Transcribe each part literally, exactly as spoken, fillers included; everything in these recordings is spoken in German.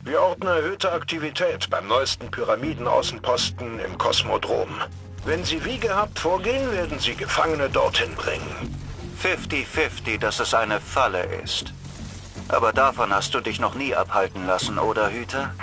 Wir orten erhöhte Aktivität beim neuesten Pyramidenaußenposten im Kosmodrom. Wenn Sie wie gehabt vorgehen, werden Sie Gefangene dorthin bringen. fünfzig fünfzig, dass es eine Falle ist. Aber davon hast du dich noch nie abhalten lassen, oder, Hüter?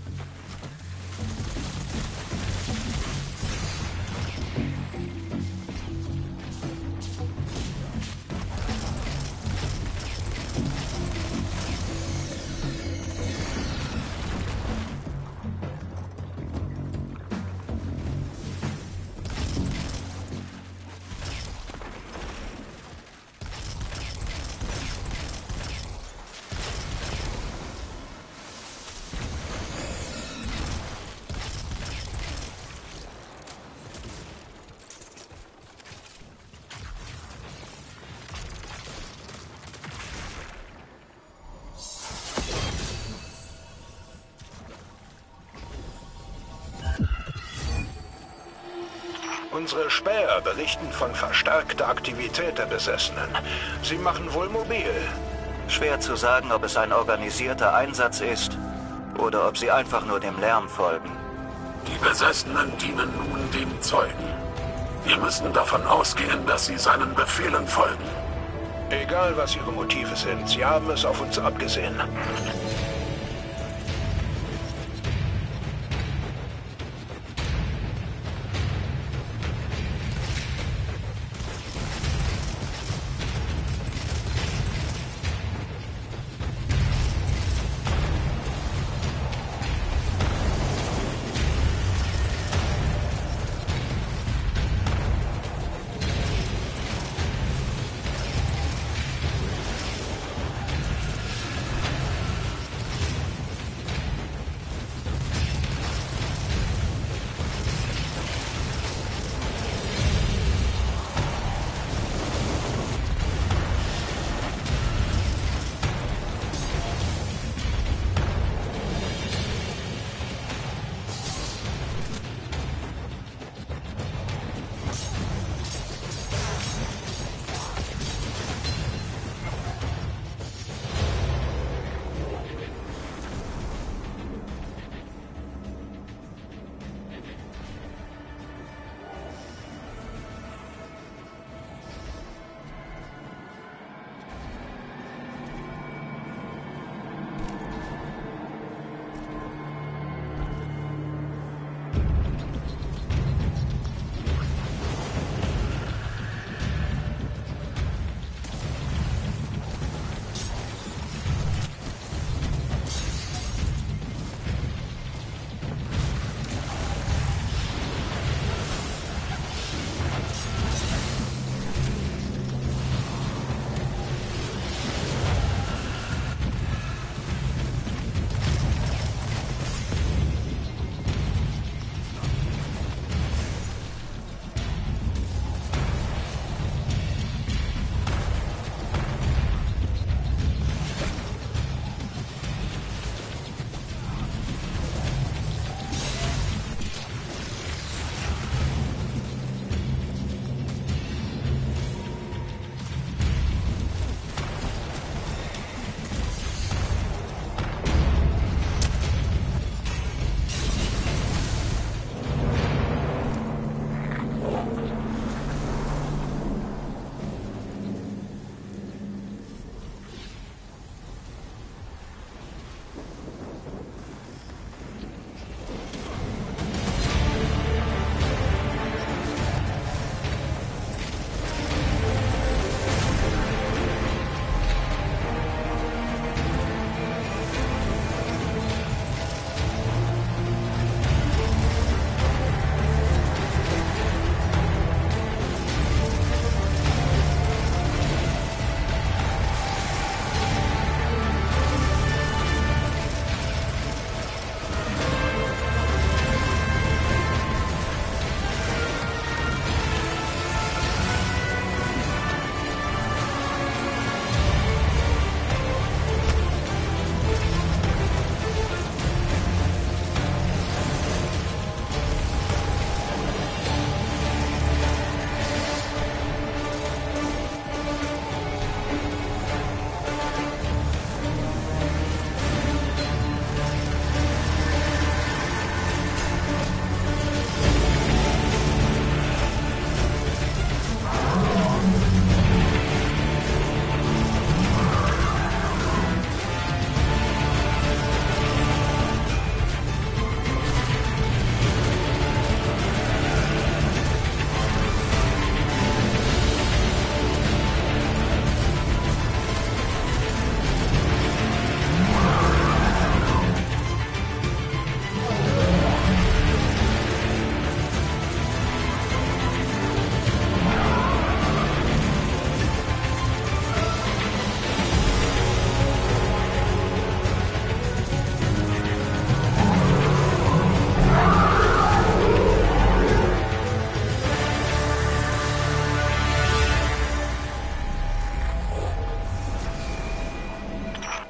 Unsere Späher berichten von verstärkter Aktivität der Besessenen. Sie machen wohl mobil. Schwer zu sagen, ob es ein organisierter Einsatz ist oder ob sie einfach nur dem Lärm folgen. Die Besessenen dienen nun dem Zeugen. Wir müssen davon ausgehen, dass sie seinen Befehlen folgen. Egal, was ihre Motive sind, sie haben es auf uns abgesehen.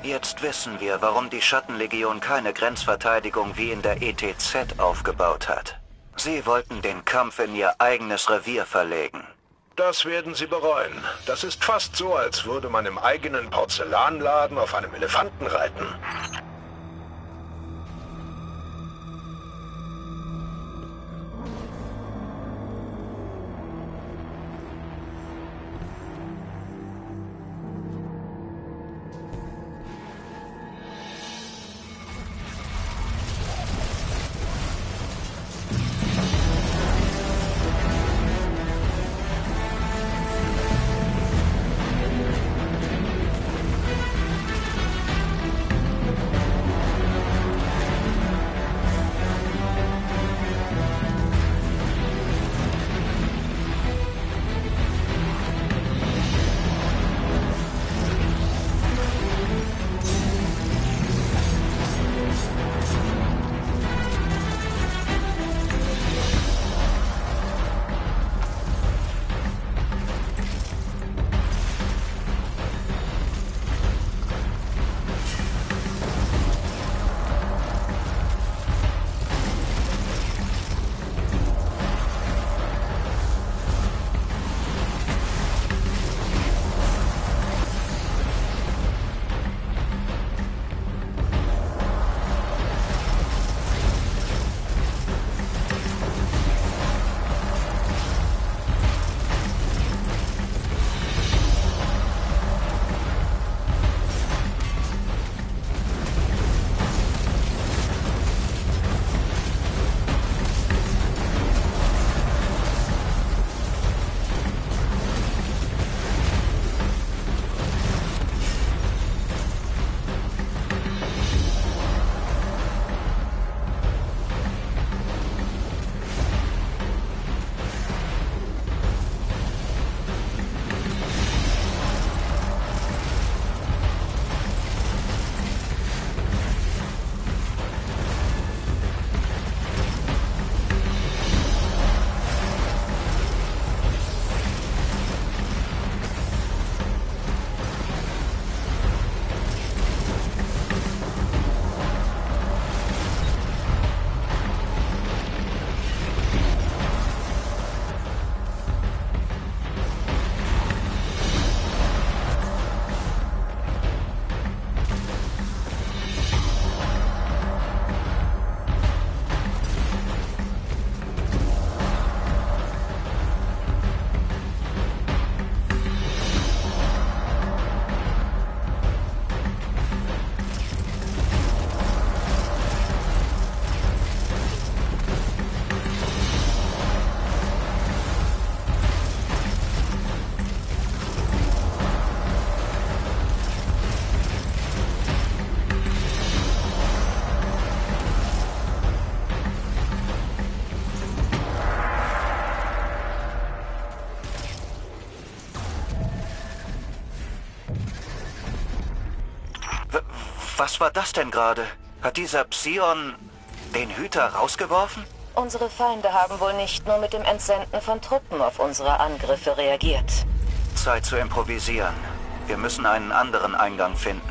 Jetzt wissen wir, warum die Schattenlegion keine Grenzverteidigung wie in der E T Z aufgebaut hat. Sie wollten den Kampf in ihr eigenes Revier verlegen. Das werden Sie bereuen. Das ist fast so, als würde man im eigenen Porzellanladen auf einem Elefanten reiten. Was war das denn gerade? Hat dieser Psion den Hüter rausgeworfen? Unsere Feinde haben wohl nicht nur mit dem Entsenden von Truppen auf unsere Angriffe reagiert. Zeit zu improvisieren. Wir müssen einen anderen Eingang finden.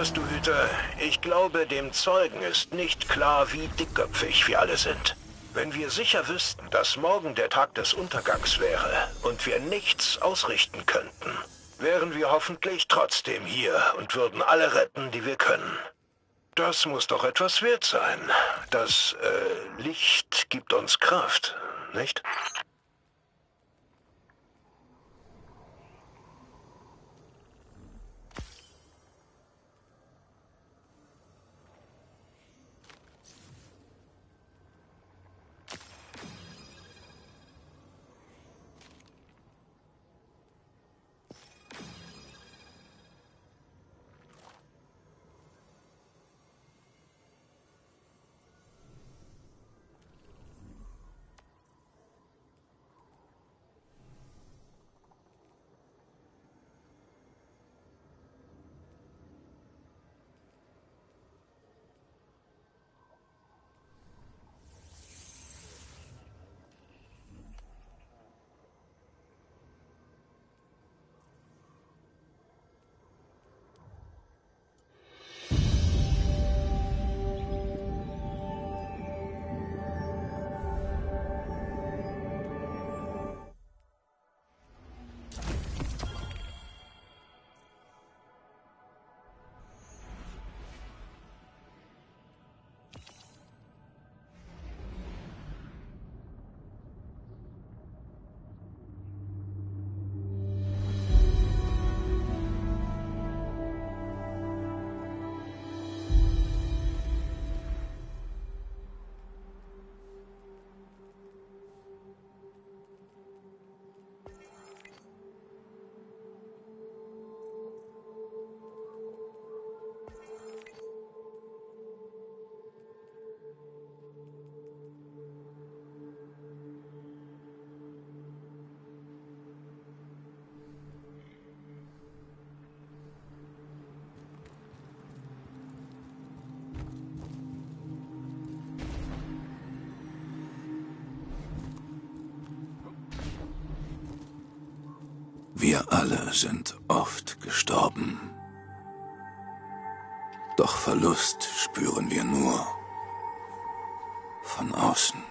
Weißt du, Hüter, ich glaube, dem Zeugen ist nicht klar, wie dickköpfig wir alle sind. Wenn wir sicher wüssten, dass morgen der Tag des Untergangs wäre und wir nichts ausrichten könnten, wären wir hoffentlich trotzdem hier und würden alle retten, die wir können. Das muss doch etwas wert sein. Das äh, Licht gibt uns Kraft, nicht? Wir alle sind oft gestorben. Doch Verlust spüren wir nur von außen.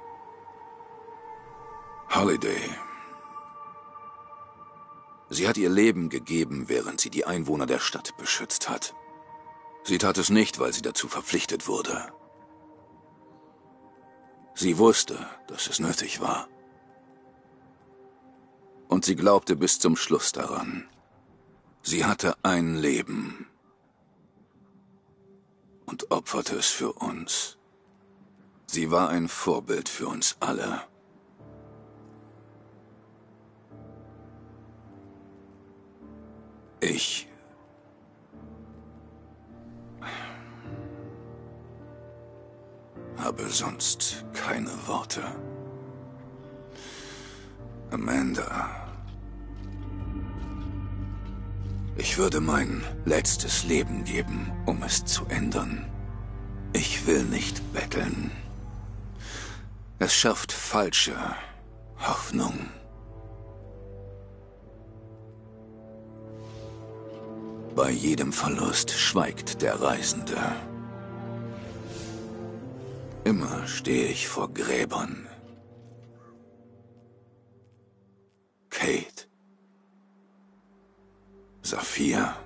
Holiday. Sie hat ihr Leben gegeben, während sie die Einwohner der Stadt beschützt hat. Sie tat es nicht, weil sie dazu verpflichtet wurde. Sie wusste, dass es nötig war. Und sie glaubte bis zum Schluss daran. Sie hatte ein Leben und opferte es für uns. Sie war ein Vorbild für uns alle. Ich habe sonst keine Worte. Amanda. Ich würde mein letztes Leben geben, um es zu ändern. Ich will nicht betteln. Es schafft falsche Hoffnung. Bei jedem Verlust schweigt der Reisende. Immer stehe ich vor Gräbern. Kate. Saphir.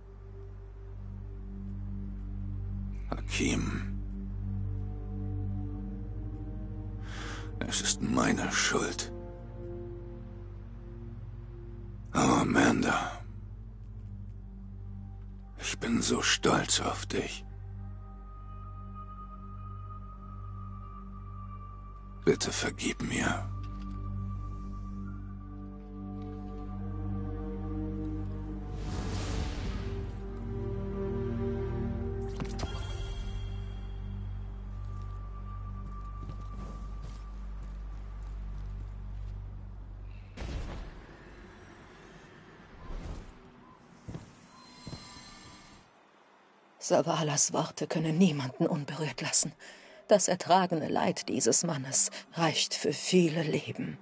Hakim. Es ist meine Schuld. Oh, Amanda. Ich bin so stolz auf dich. Bitte vergib mir. Savalas Worte können niemanden unberührt lassen. Das ertragene Leid dieses Mannes reicht für viele Leben.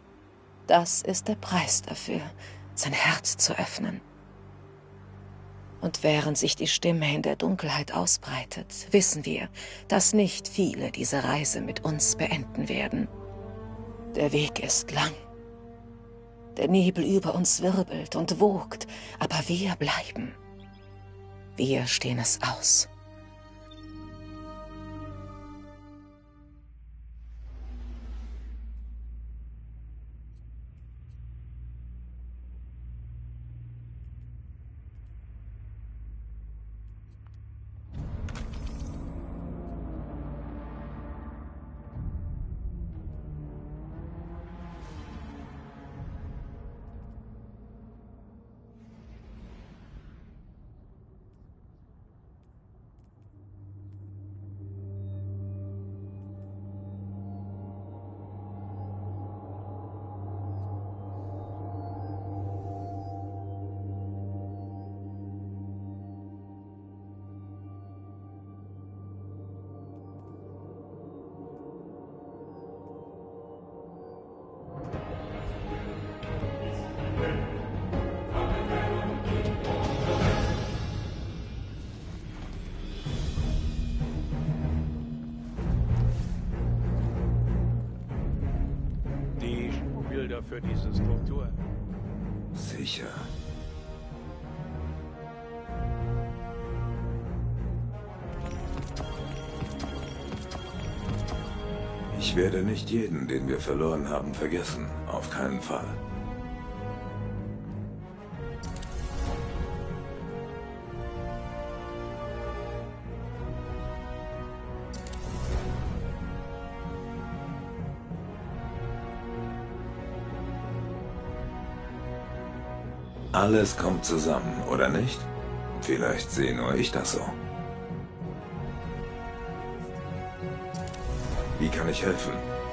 Das ist der Preis dafür, sein Herz zu öffnen. Und während sich die Stimme in der Dunkelheit ausbreitet, wissen wir, dass nicht viele diese Reise mit uns beenden werden. Der Weg ist lang. Der Nebel über uns wirbelt und wogt, aber wir bleiben. Wir stehen es aus. Für diese Struktur. Sicher. Ich werde nicht jeden, den wir verloren haben, vergessen. Auf keinen Fall. Alles kommt zusammen, oder nicht? Vielleicht sehe nur ich das so. Wie kann ich helfen?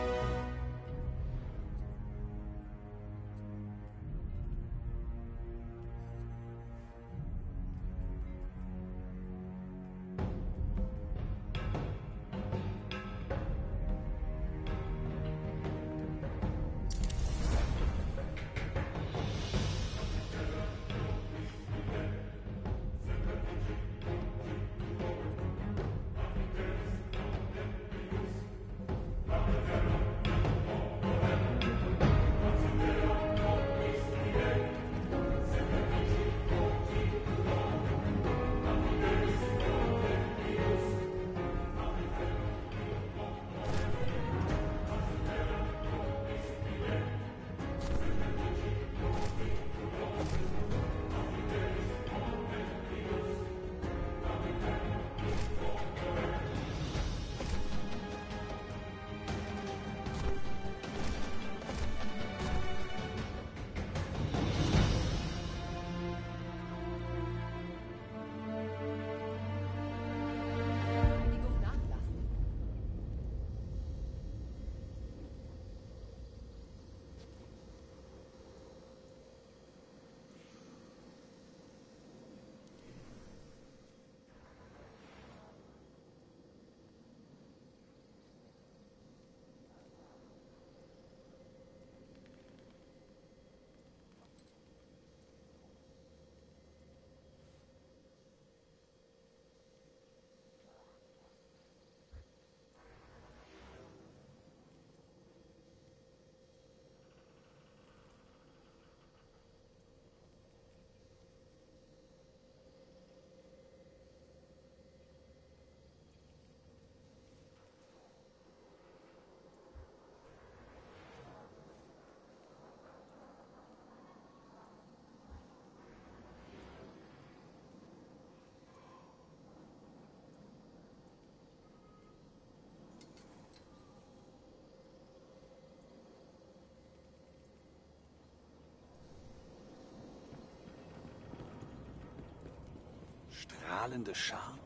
Strahlende Schar?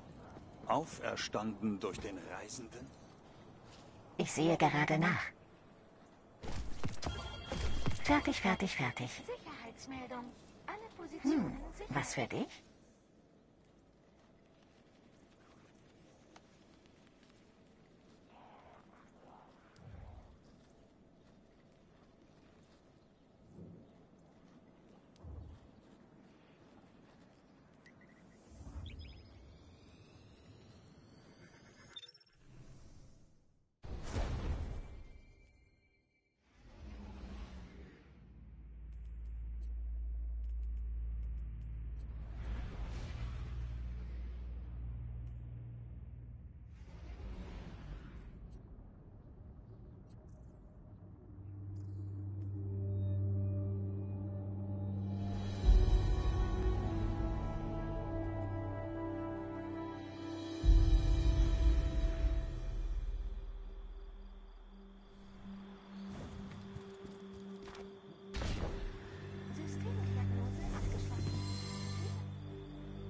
Auferstanden durch den Reisenden? Ich sehe gerade nach. Fertig, fertig, fertig. Sicherheitsmeldung. Alle Positionen Hm, sicher. was für dich?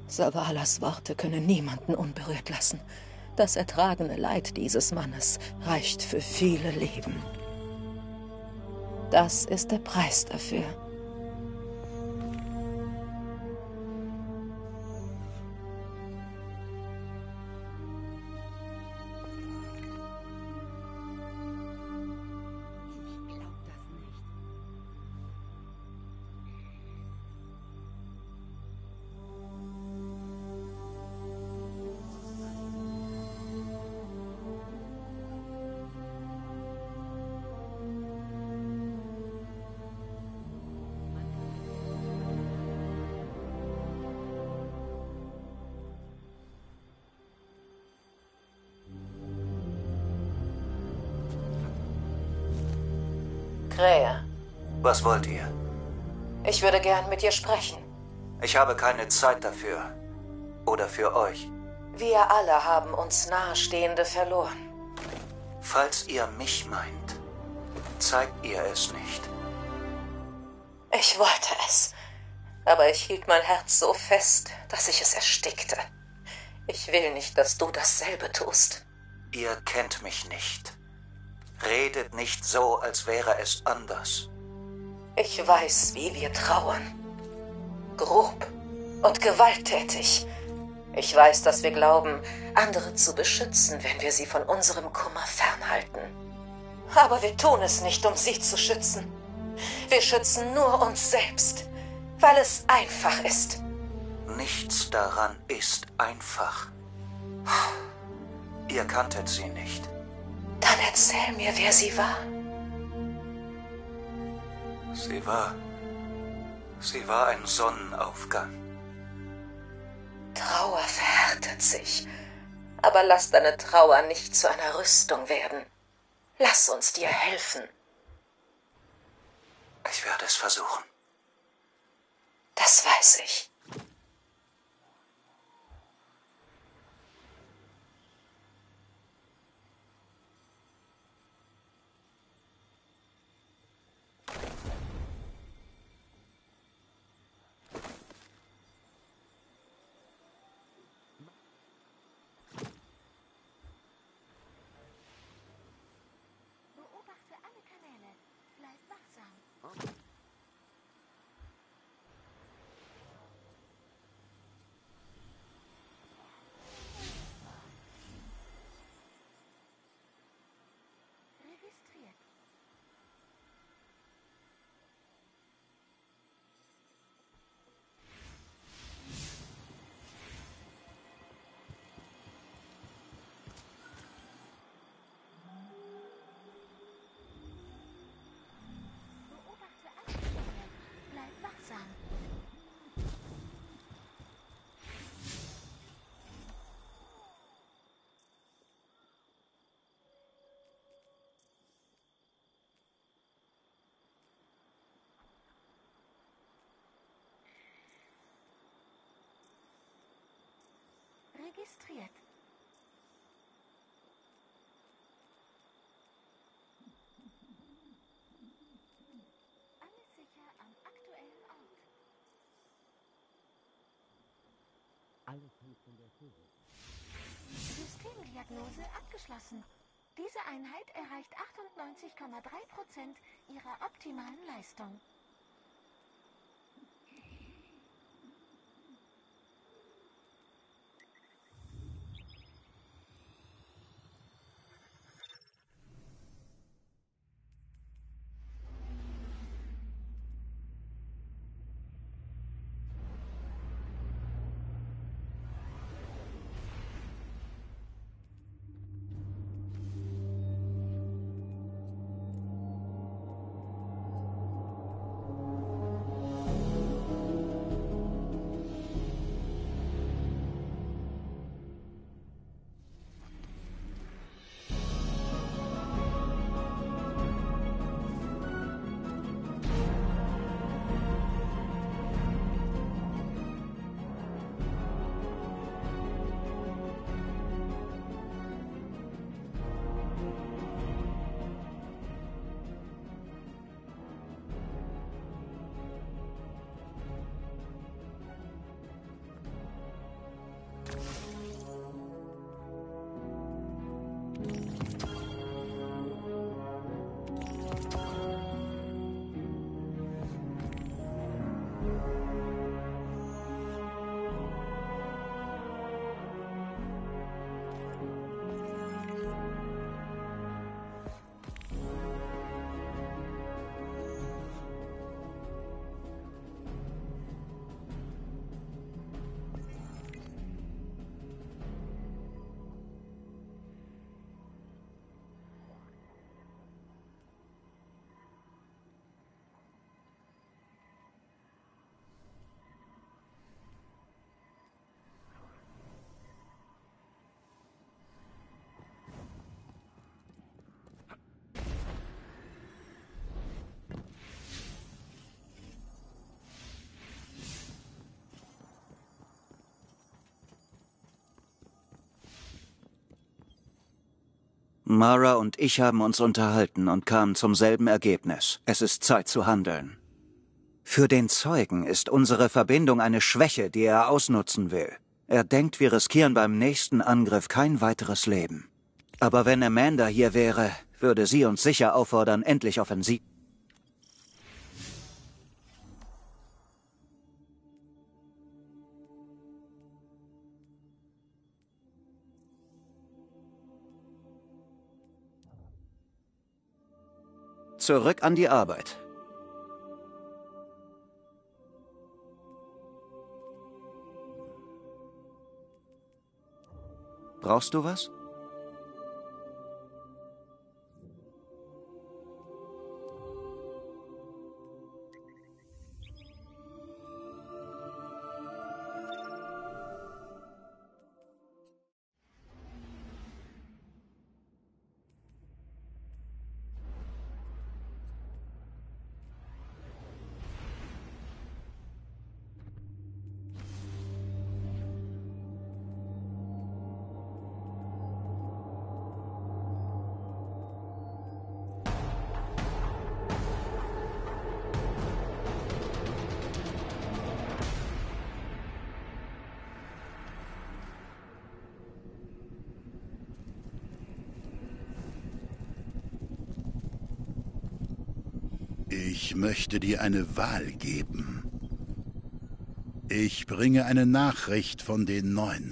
Savalas Worte können niemanden unberührt lassen. Das ertragene Leid dieses Mannes reicht für viele Leben. Das ist der Preis dafür. Krähe, Was wollt ihr? ich würde gern mit dir sprechen. Ich habe keine Zeit dafür. Oder für euch. Wir alle haben uns Nahestehende verloren. Falls ihr mich meint, zeigt ihr es nicht. Ich wollte es, aber ich hielt mein Herz so fest, dass ich es erstickte. Ich will nicht, dass du dasselbe tust. Ihr kennt mich nicht. Redet nicht so, als wäre es anders. Ich weiß, wie wir trauern. Grob und gewalttätig. Ich weiß, dass wir glauben, andere zu beschützen, wenn wir sie von unserem Kummer fernhalten. Aber wir tun es nicht, um sie zu schützen. Wir schützen nur uns selbst, weil es einfach ist. Nichts daran ist einfach. Ihr kanntet sie nicht. Dann erzähl mir, wer sie war. Sie war... Sie war ein Sonnenaufgang. Trauer verhärtet sich. Aber lass deine Trauer nicht zu einer Rüstung werden. Lass uns dir helfen. Ich werde es versuchen. Das weiß ich. Beobachte alle Kanäle. Bleib wachsam. Registriert. Beobachte alle Kanäle. Bleib wachsam. Registriert. Alles sicher am aktuellen Ort. Systemdiagnose abgeschlossen. Diese Einheit erreicht achtundneunzig Komma drei Prozent ihrer optimalen Leistung. Mara und ich haben uns unterhalten und kamen zum selben Ergebnis. Es ist Zeit zu handeln. Für den Zeugen ist unsere Verbindung eine Schwäche, die er ausnutzen will. Er denkt, wir riskieren beim nächsten Angriff kein weiteres Leben. Aber wenn Amanda hier wäre, würde sie uns sicher auffordern, endlich offensiv... Zurück an die Arbeit. Brauchst du was? Ich möchte dir eine Wahl geben. Ich bringe eine Nachricht von den Neun.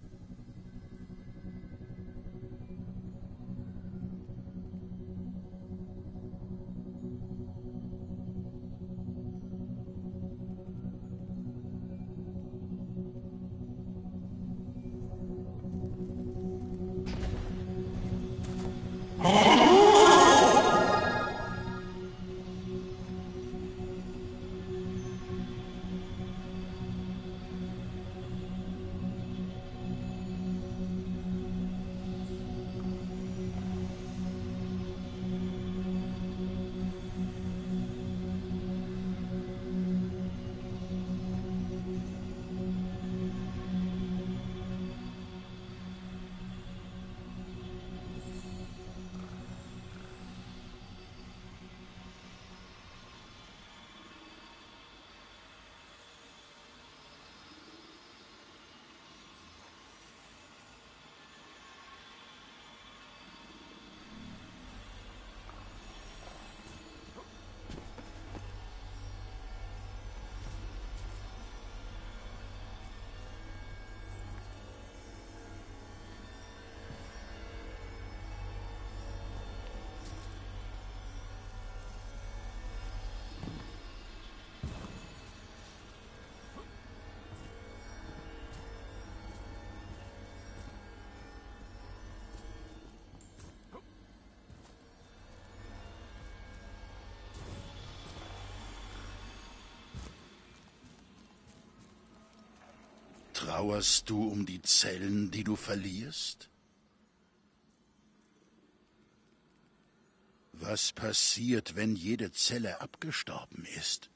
Trauerst du um die Zellen, die du verlierst? Was passiert, wenn jede Zelle abgestorben ist?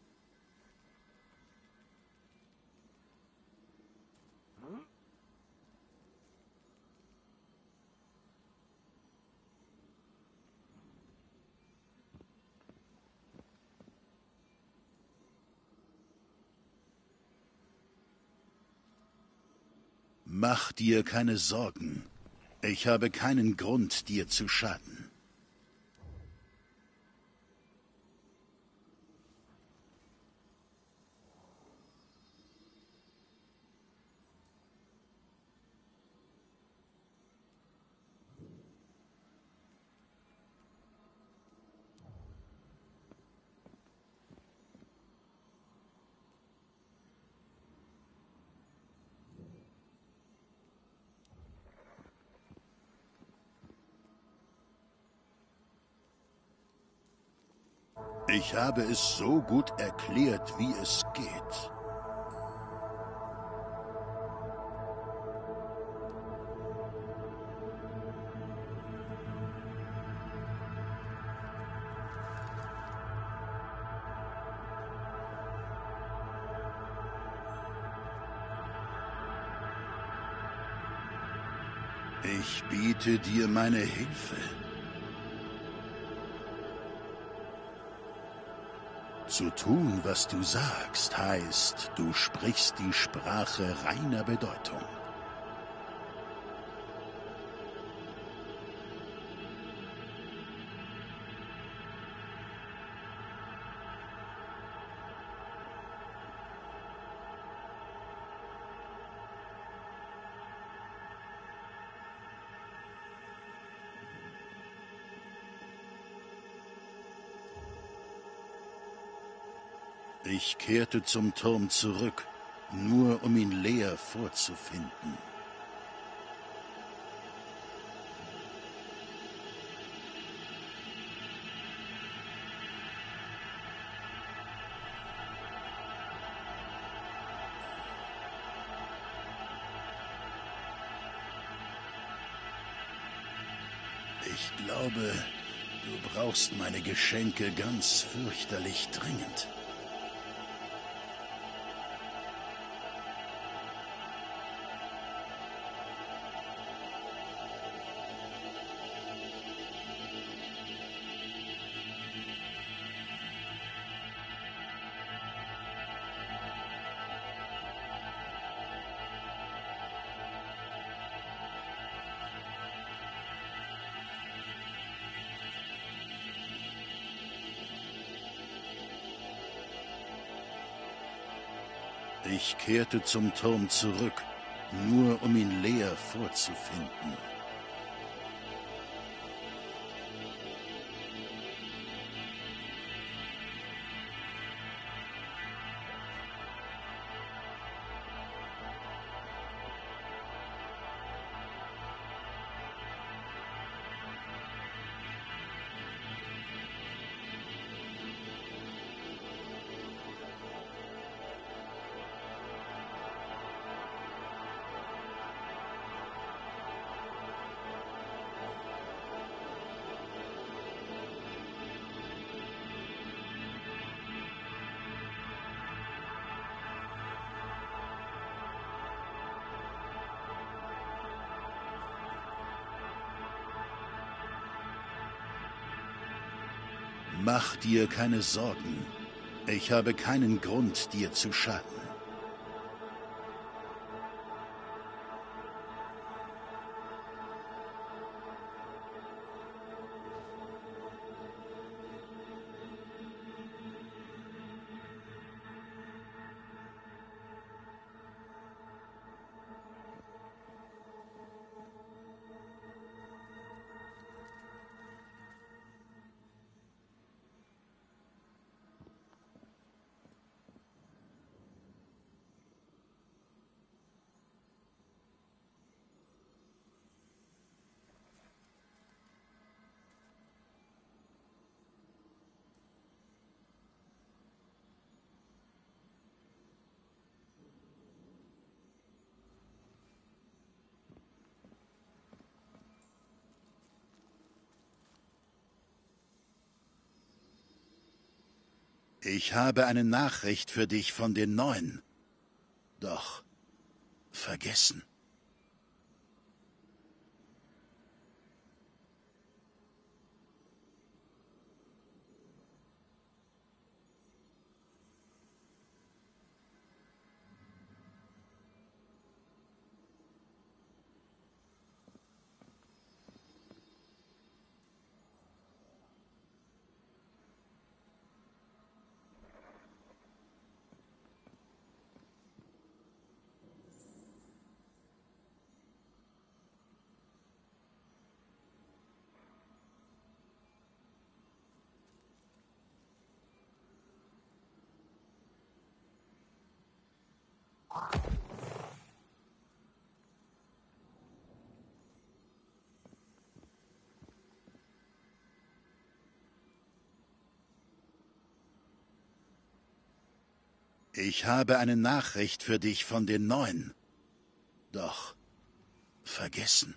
Mach dir keine Sorgen. Ich habe keinen Grund, dir zu schaden. Ich habe es so gut erklärt, wie es geht. Ich biete dir meine Hilfe. Zu tun, was du sagst, heißt, du sprichst die Sprache reiner Bedeutung. Ich kehrte zum Turm zurück, nur um ihn leer vorzufinden. Ich glaube, du brauchst meine Geschenke ganz fürchterlich dringend. Ich kehrte zum Turm zurück, nur um ihn leer vorzufinden. Mach dir keine Sorgen. Ich habe keinen Grund, dir zu schaden. Ich habe eine Nachricht für dich von den Neuen. Doch vergessen. Ich habe eine Nachricht für dich von den Neuen. Doch vergessen.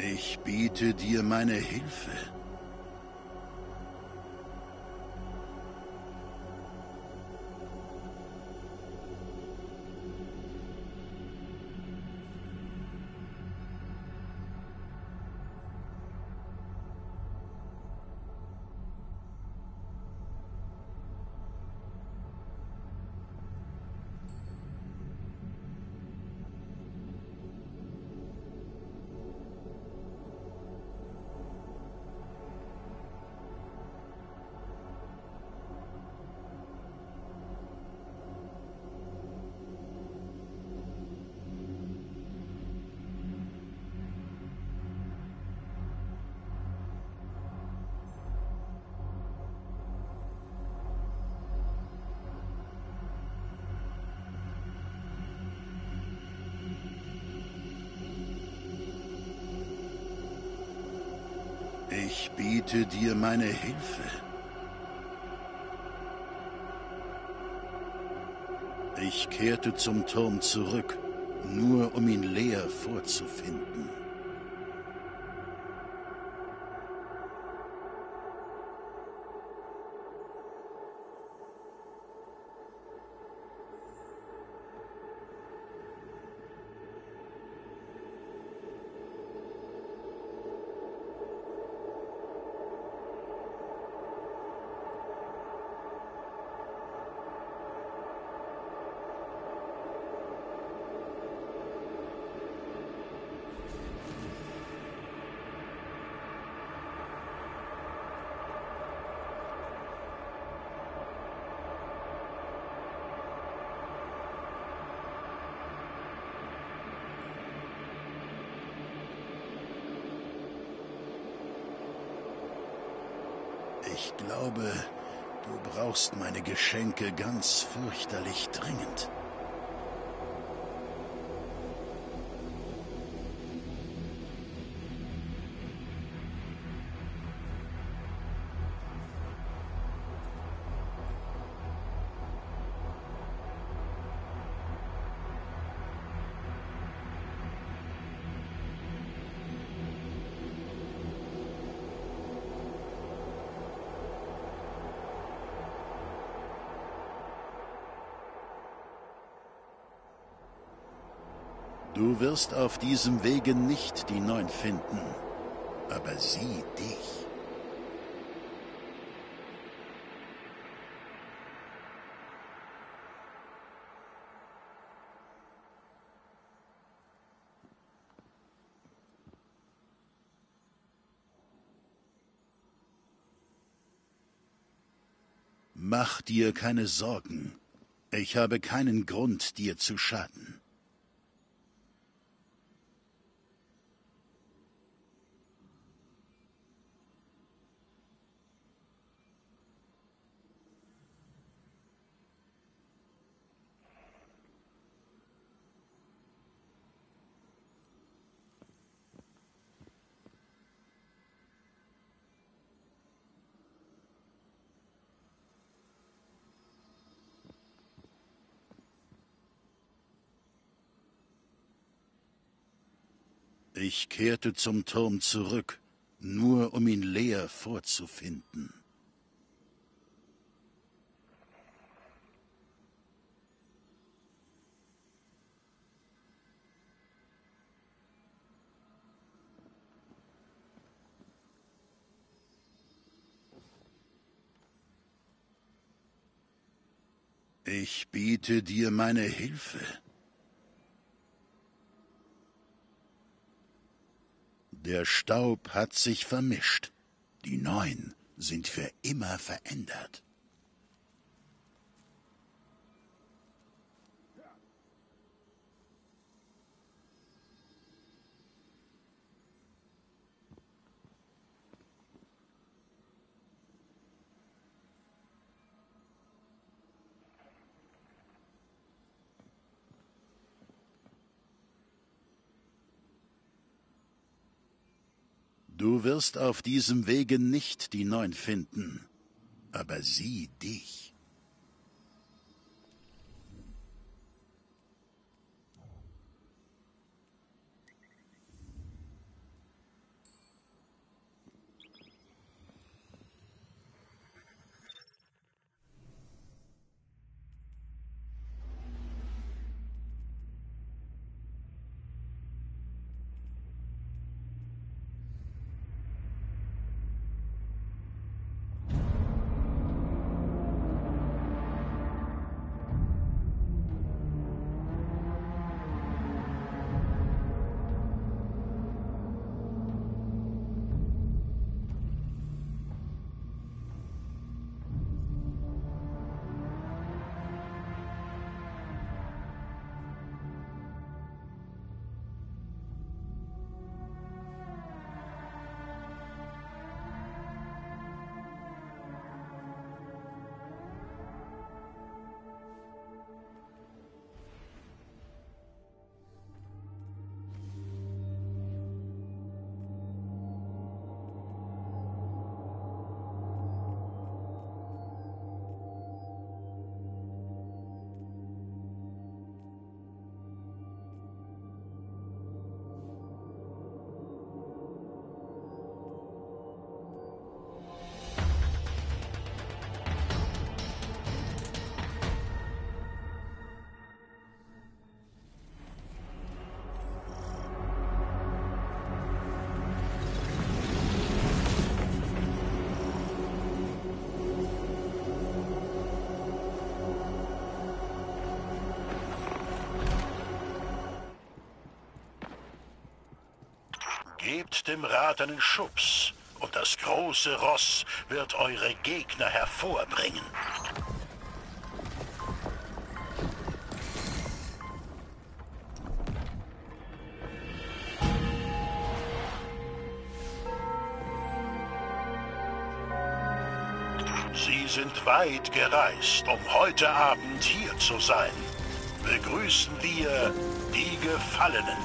Ich biete dir meine Hilfe. Ich biete dir meine Hilfe. Ich kehrte zum Turm zurück, nur um ihn leer vorzufinden. Ich glaube, du brauchst meine Geschenke ganz fürchterlich dringend. Du wirst auf diesem Wege nicht die Neun finden, aber sie dich. Mach dir keine Sorgen. Ich habe keinen Grund, dir zu schaden. Ich kehrte zum Turm zurück, nur um ihn leer vorzufinden. Ich biete dir meine Hilfe. Der Staub hat sich vermischt. Die Neun sind für immer verändert. Du wirst auf diesem Wege nicht die Neun finden, aber sie dich. Gebt dem Rad einen Schubs, und das große Ross wird eure Gegner hervorbringen. Sie sind weit gereist, um heute Abend hier zu sein. Begrüßen wir die Gefallenen.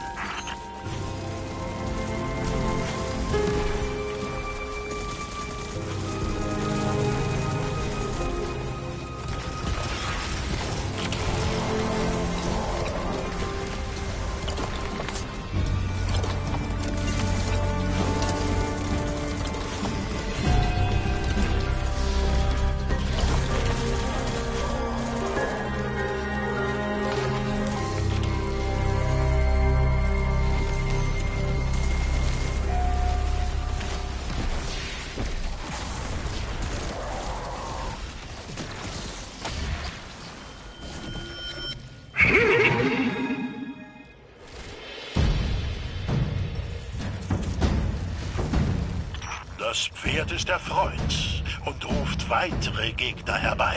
Das Pferd ist erfreut und ruft weitere Gegner herbei.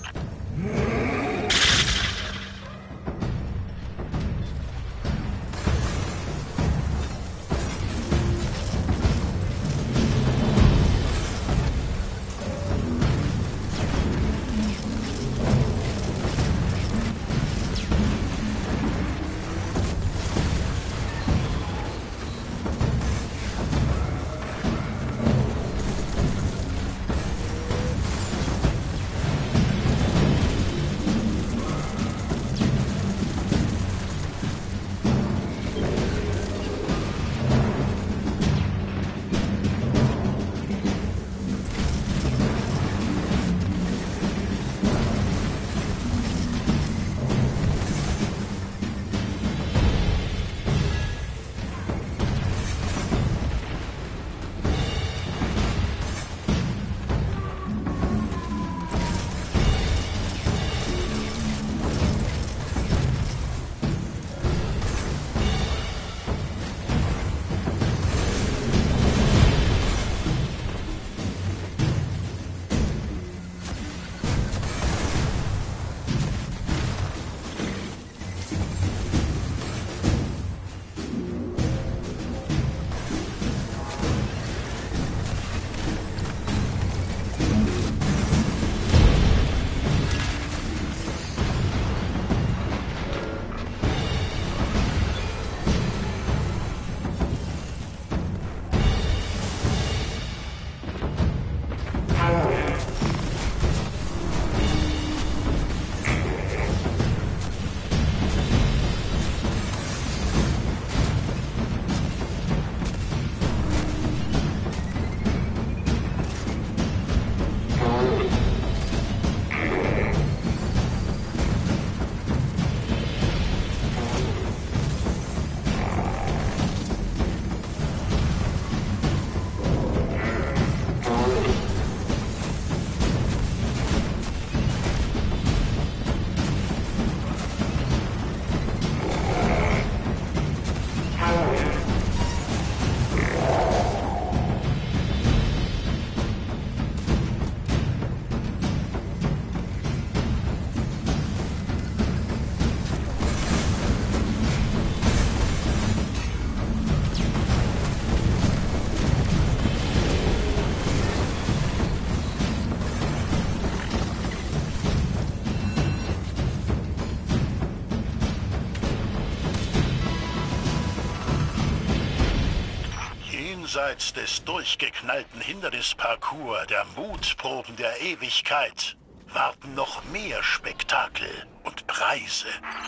Jenseits des durchgeknallten Hindernisparcours der Mutproben der Ewigkeit warten noch mehr Spektakel und Preise.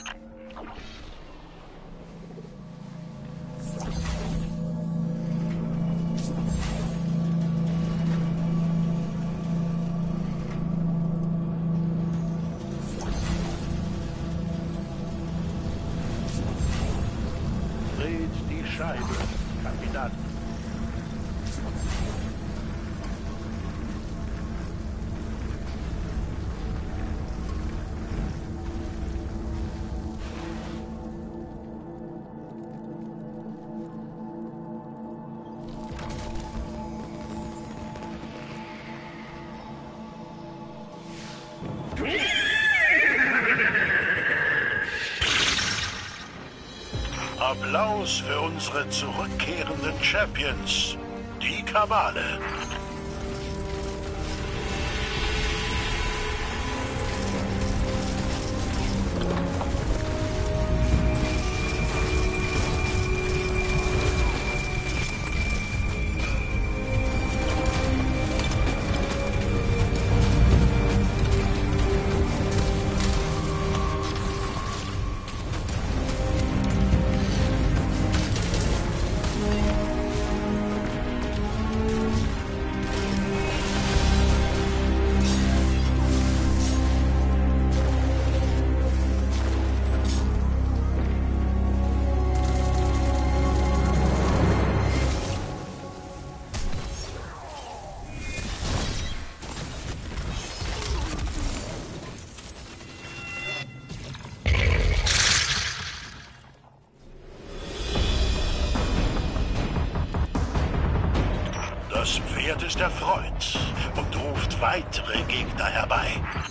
Dreht die Scheibe, Kandidat. Applaus für unsere zurückkehrenden Champions, die Kabale. Das Pferd ist erfreut und ruft weitere Gegner herbei.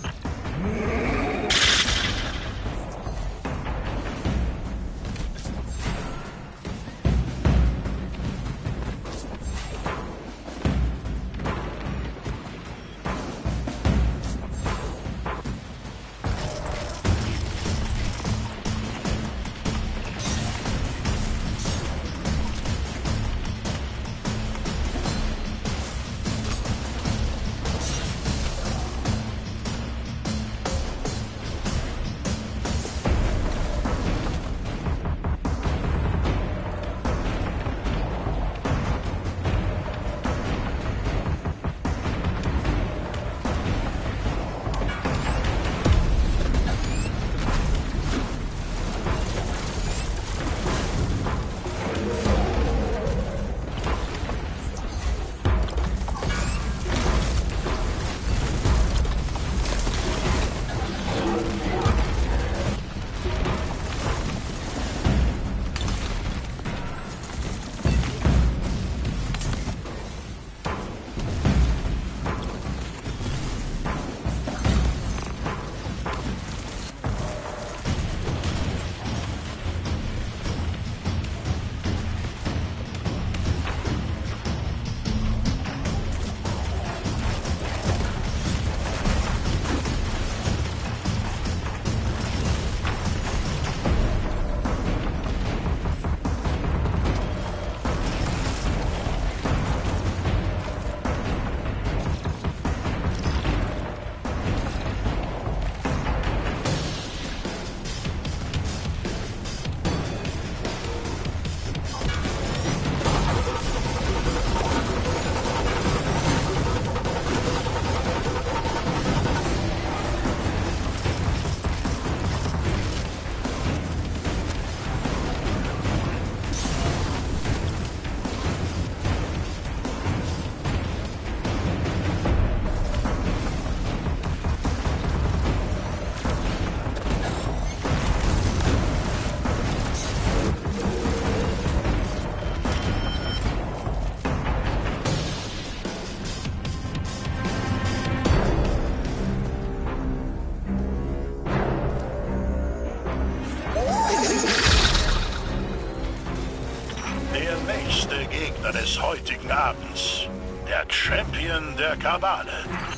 Des heutigen Abends, der Champion der Kabale.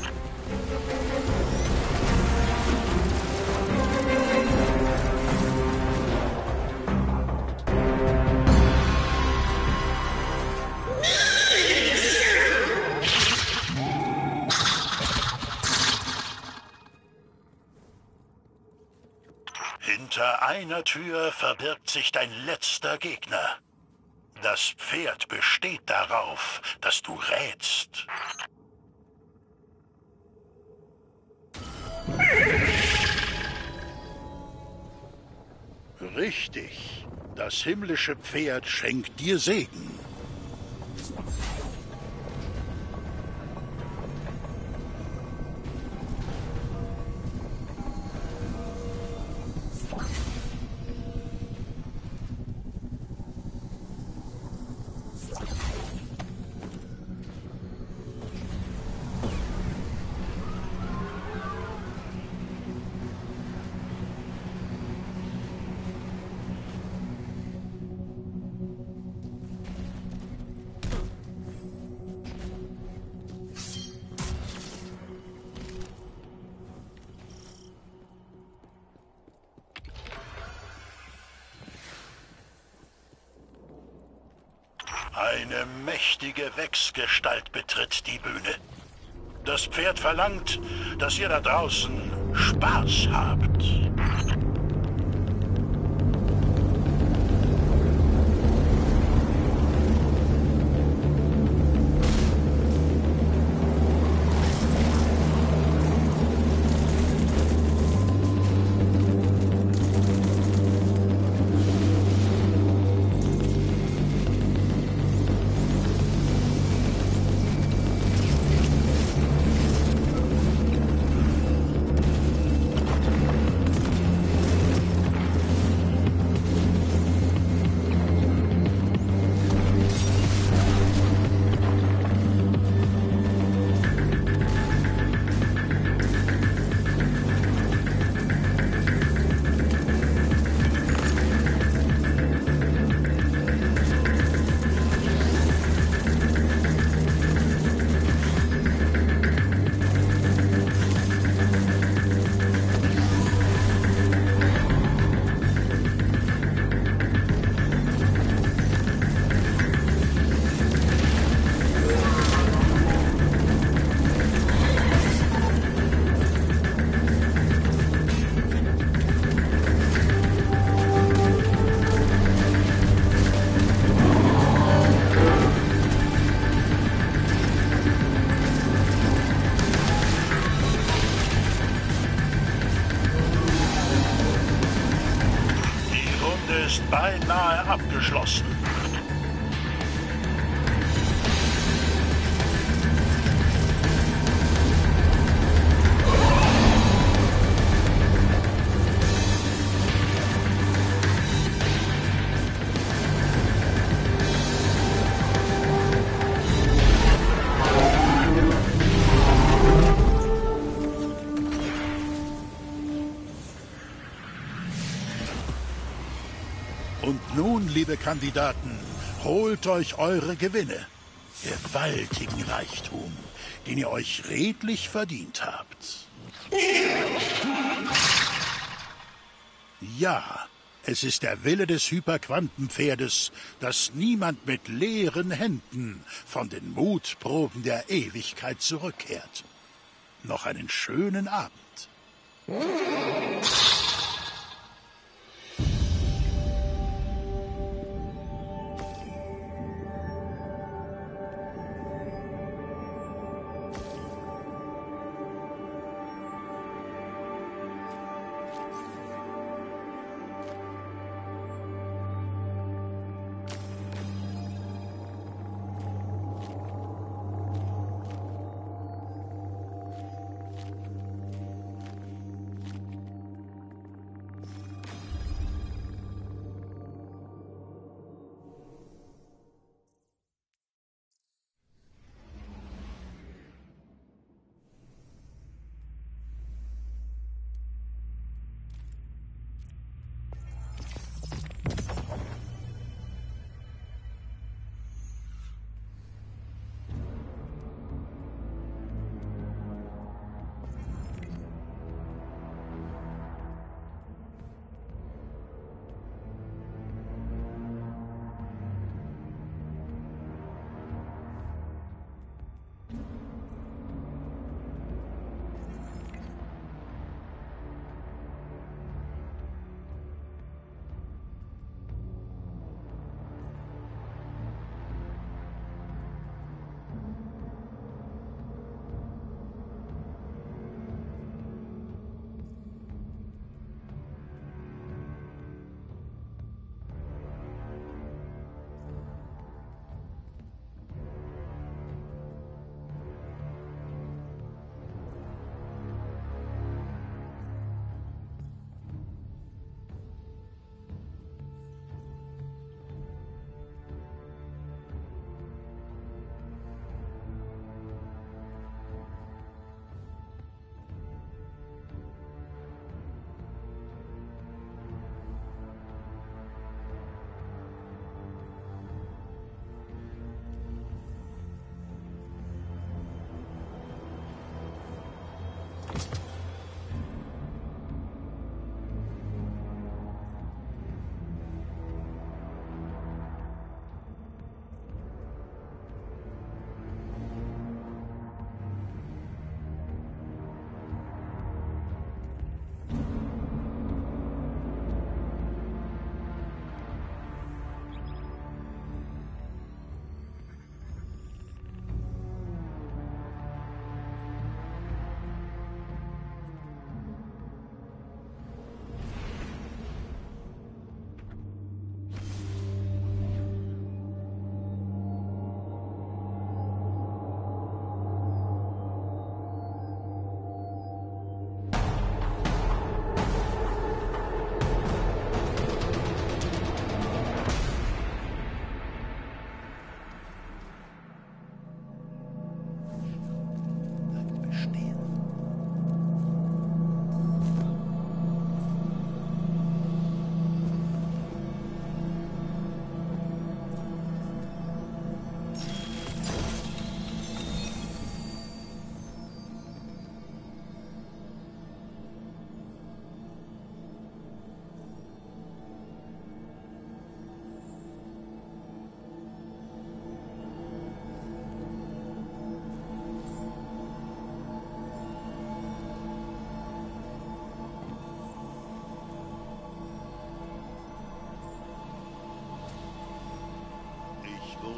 Hinter einer Tür verbirgt sich dein letzter Gegner. Das Pferd besteht darauf, dass du rätst. Richtig. Das himmlische Pferd schenkt dir Segen. Eine mächtige Wechsgestalt betritt die Bühne. Das Pferd verlangt, dass ihr da draußen Spaß habt. Ist beinahe abgeschlossen. Und nun, liebe Kandidaten, holt euch eure Gewinne. Gewaltigen Reichtum, den ihr euch redlich verdient habt. Ja, es ist der Wille des Hyperquantenpferdes, dass niemand mit leeren Händen von den Mutproben der Ewigkeit zurückkehrt. Noch einen schönen Abend.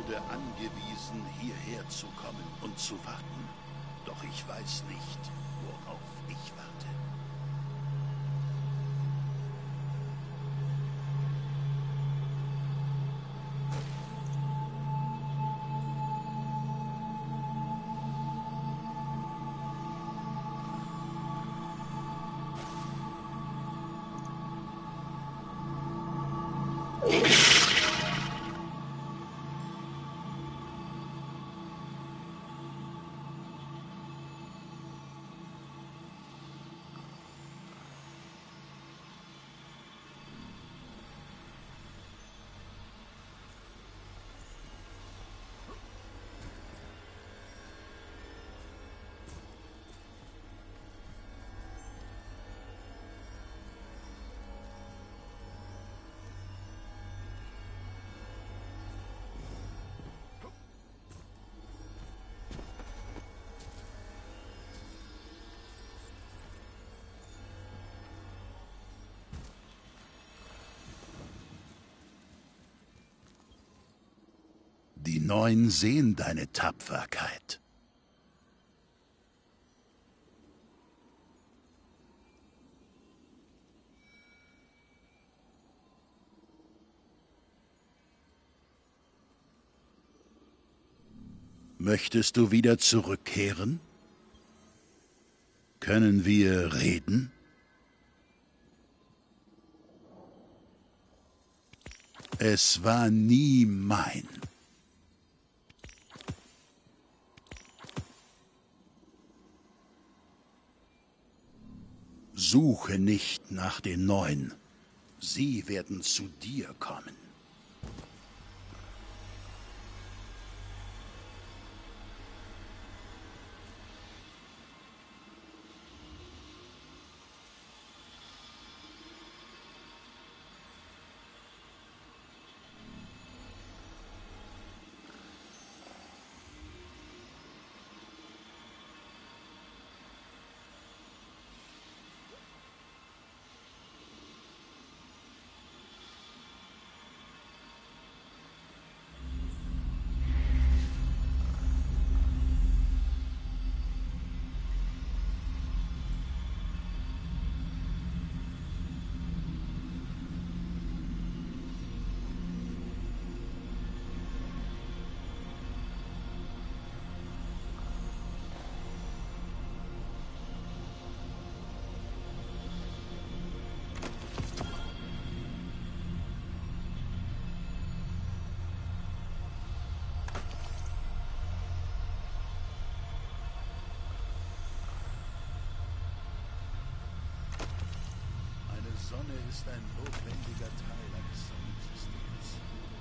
wurde angewiesen, hierher zu kommen und zu warten. Doch ich weiß nicht, worauf ich warte. Die Neuen sehen deine Tapferkeit. Möchtest du wieder zurückkehren? Können wir reden? Es war nie mein. Suche nicht nach den Neuen. Sie werden zu dir kommen. Die Sonne ist ein notwendiger Teil eines Sonnensystems.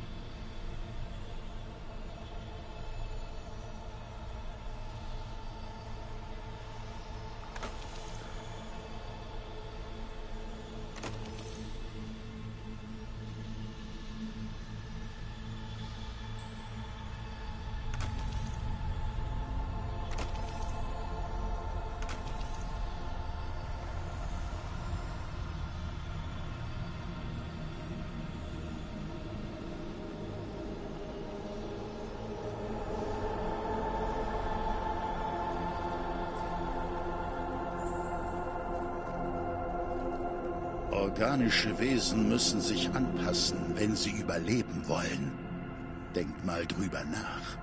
Organische Wesen müssen sich anpassen, wenn sie überleben wollen. Denkt mal drüber nach.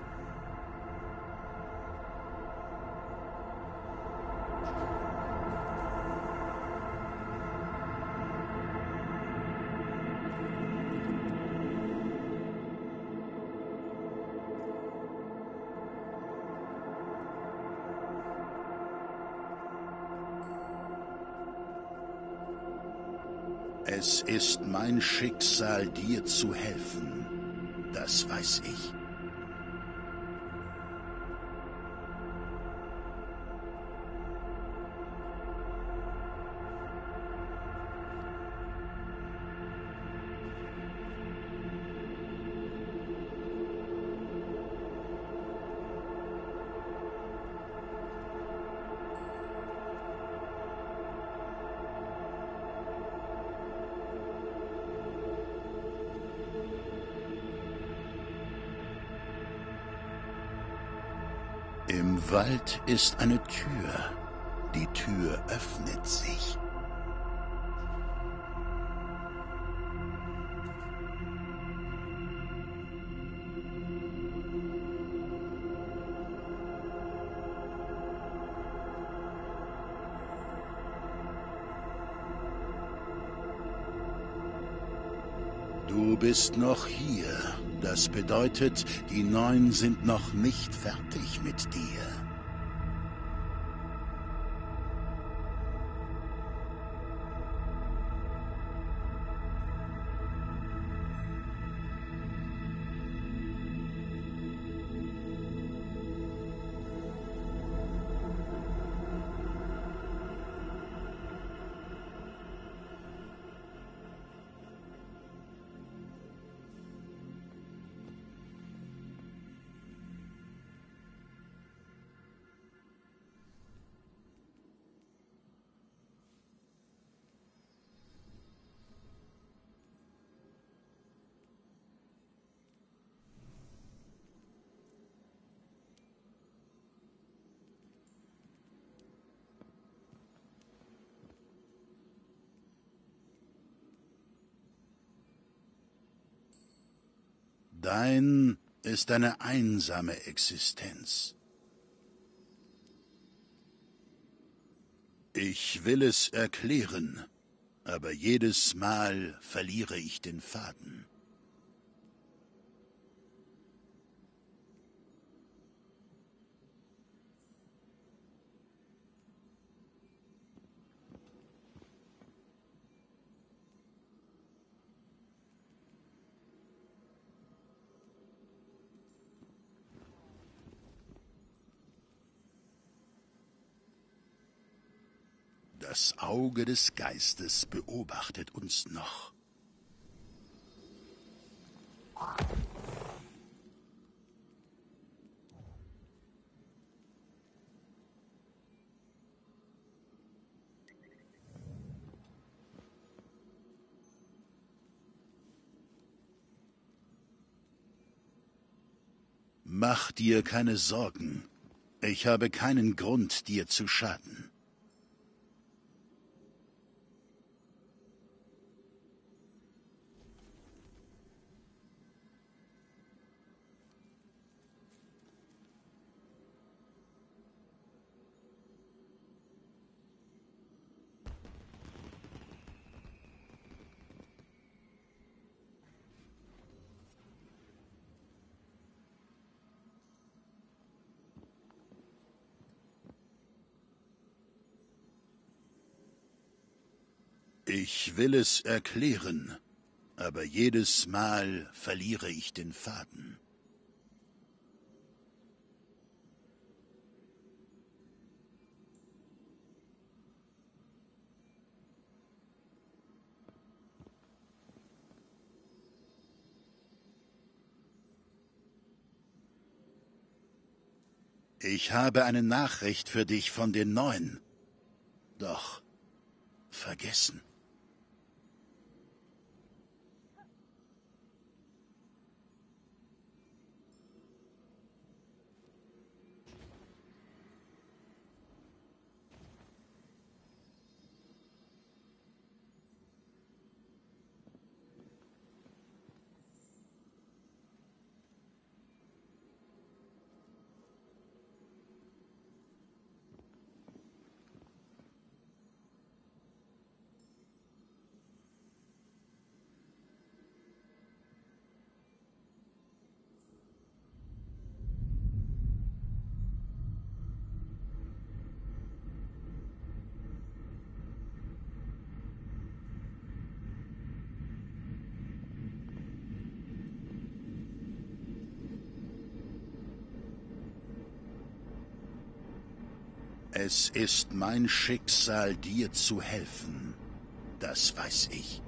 Es ist mein Schicksal, dir zu helfen. Das weiß ich. Im Wald ist eine Tür. Die Tür öffnet sich. Du bist noch hier. Das bedeutet, die Neun sind noch nicht fertig mit dir. Dein ist eine einsame Existenz. Ich will es erklären, aber jedes Mal verliere ich den Faden. Das Auge des Geistes beobachtet uns noch. Mach dir keine Sorgen. Ich habe keinen Grund, dir zu schaden. Ich will es erklären, aber jedes Mal verliere ich den Faden. Ich habe eine Nachricht für dich von den Neuen. Doch vergessen. Es ist mein Schicksal, dir zu helfen. Das weiß ich.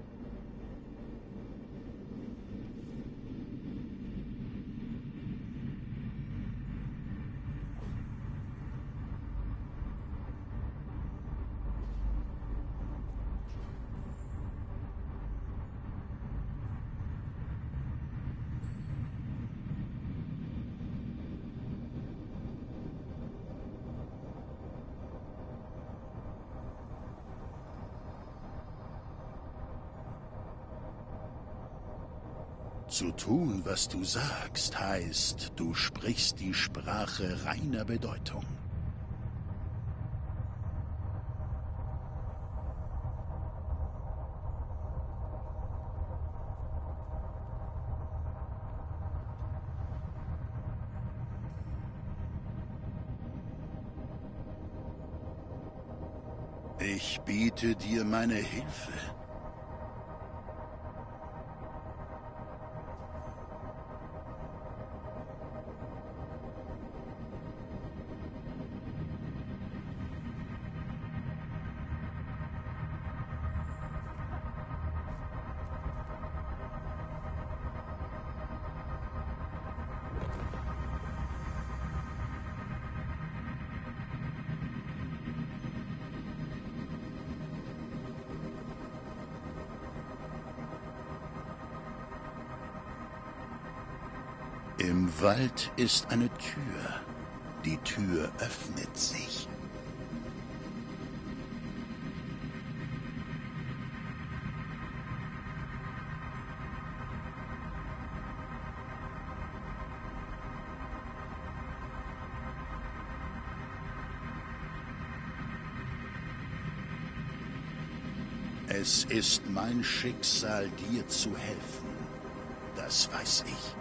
Zu tun, was du sagst, heißt, du sprichst die Sprache reiner Bedeutung. Ich biete dir meine Hilfe. Im Wald ist eine Tür. Die Tür öffnet sich. Es ist mein Schicksal, dir zu helfen. Das weiß ich.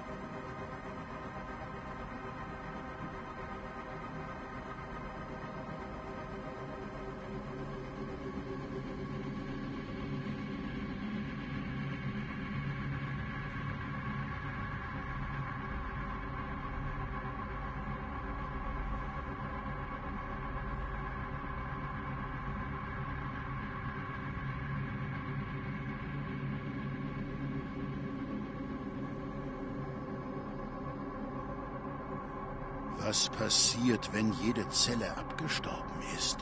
Was passiert, wenn jede Zelle abgestorben ist?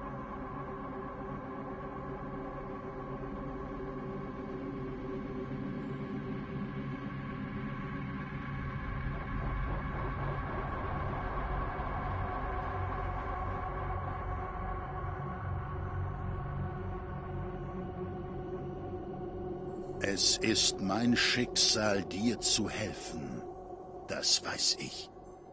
Es ist mein Schicksal, dir zu helfen. Das weiß ich.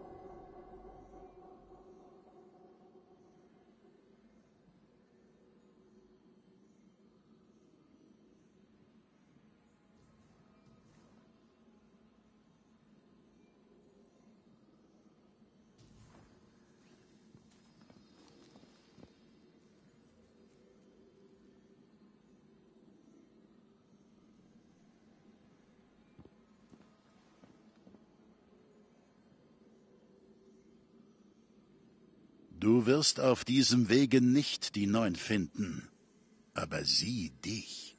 Du wirst auf diesem Wege nicht die Neun finden, aber sie dich.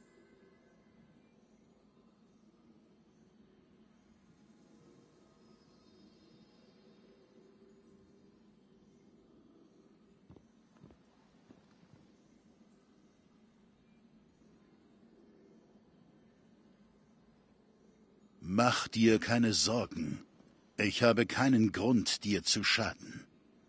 Mach dir keine Sorgen. Ich habe keinen Grund, dir zu schaden.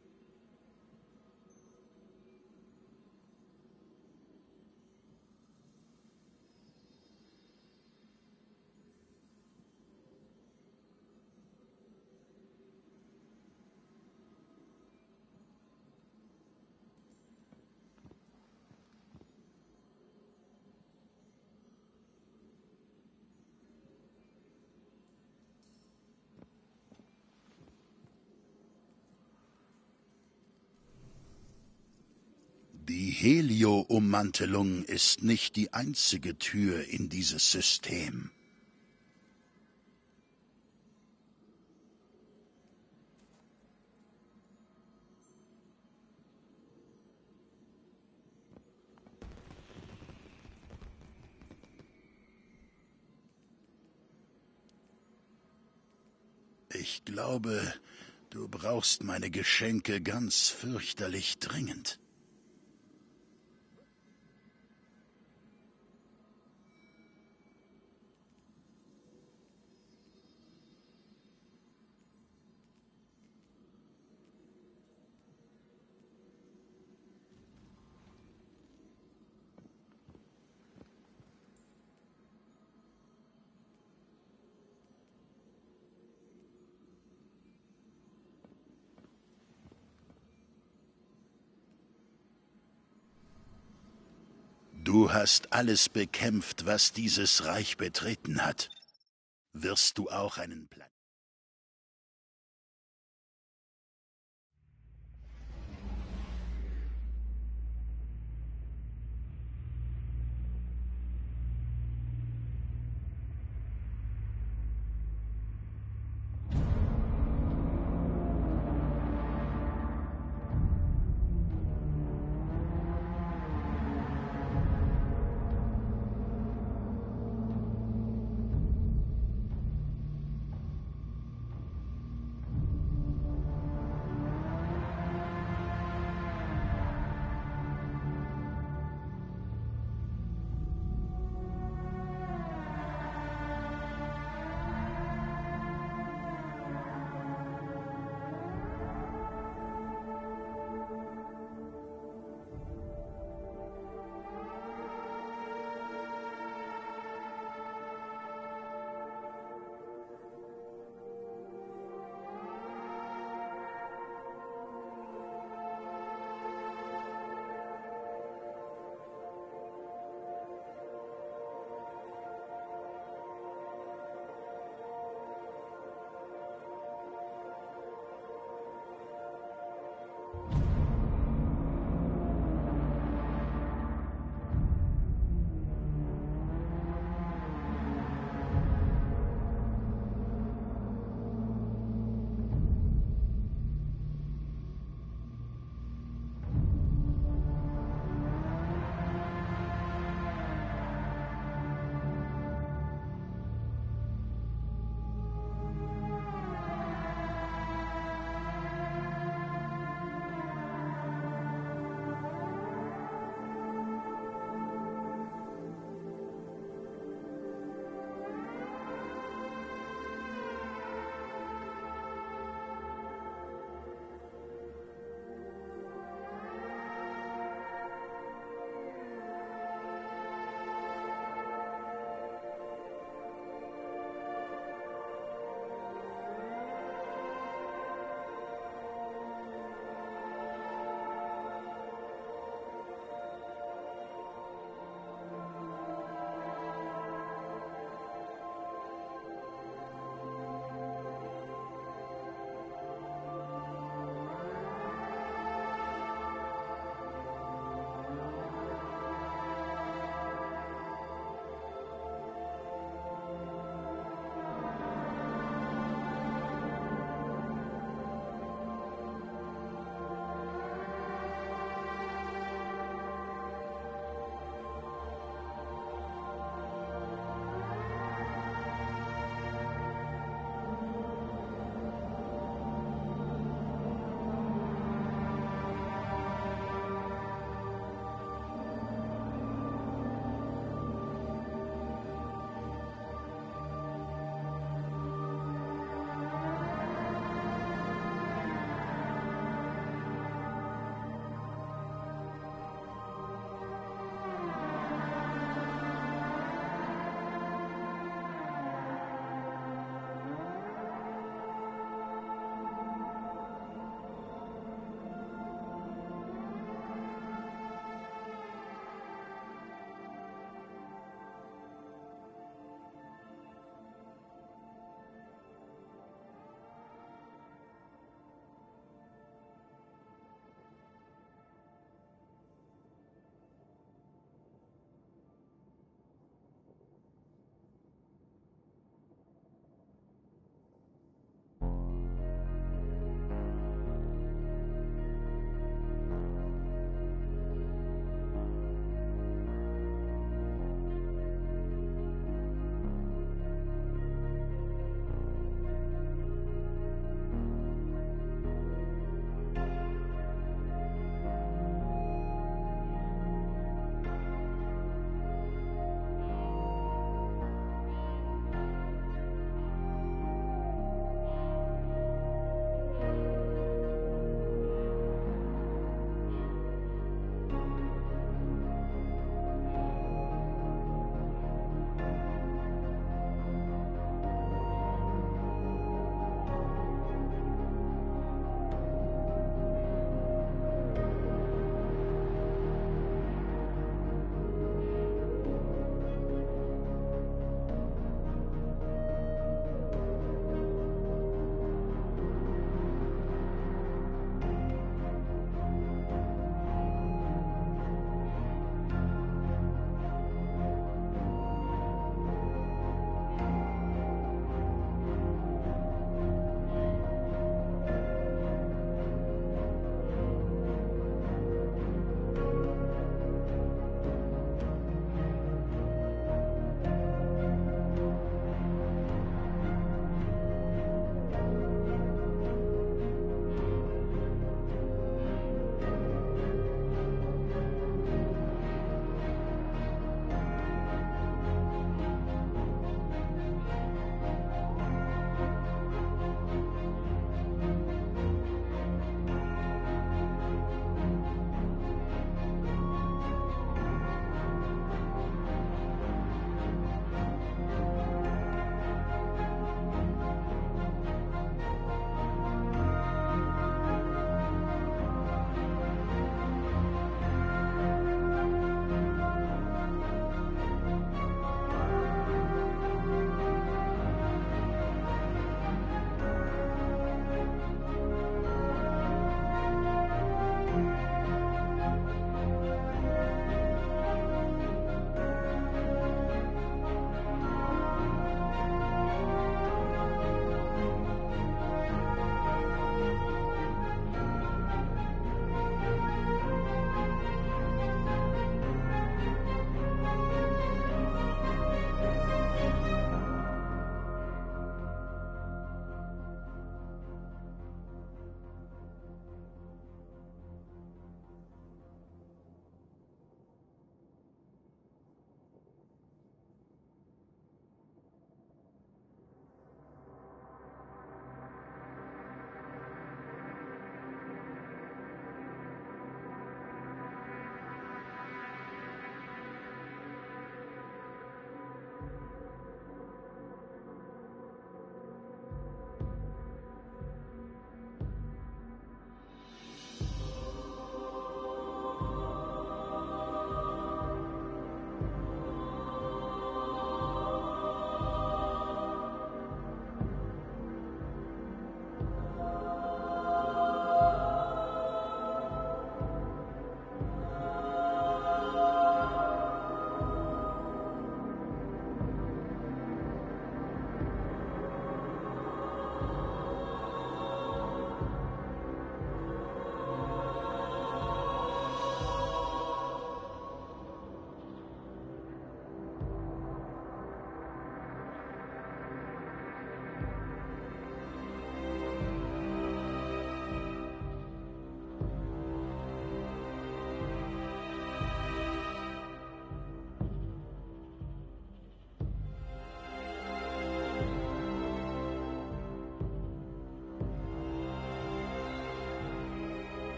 Die Helio-Ummantelung ist nicht die einzige Tür in dieses System. Ich glaube, du brauchst meine Geschenke ganz fürchterlich dringend. Du hast alles bekämpft, was dieses Reich betreten hat. Wirst du auch einen Platz?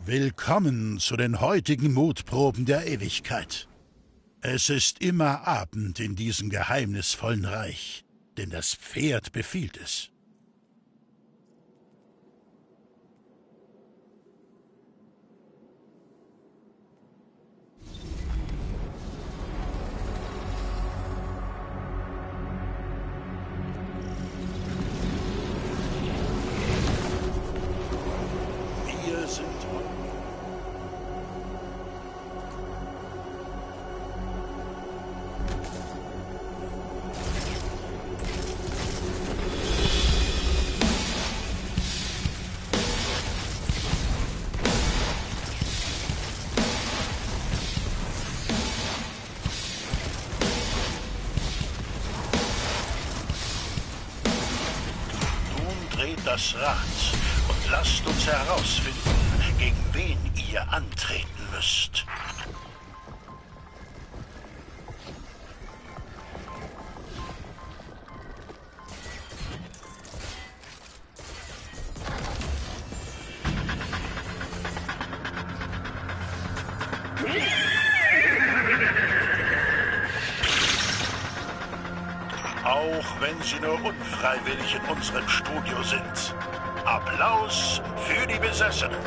Willkommen zu den heutigen Mutproben der Ewigkeit. Es ist immer Abend in diesem geheimnisvollen Reich, denn das Pferd befiehlt es. Wir sind das Rad und lasst uns herausfinden, gegen wen ihr antreten müsst. Auch wenn sie nur unfreiwillig in unserem Studio sind. Applaus für die Besessenen.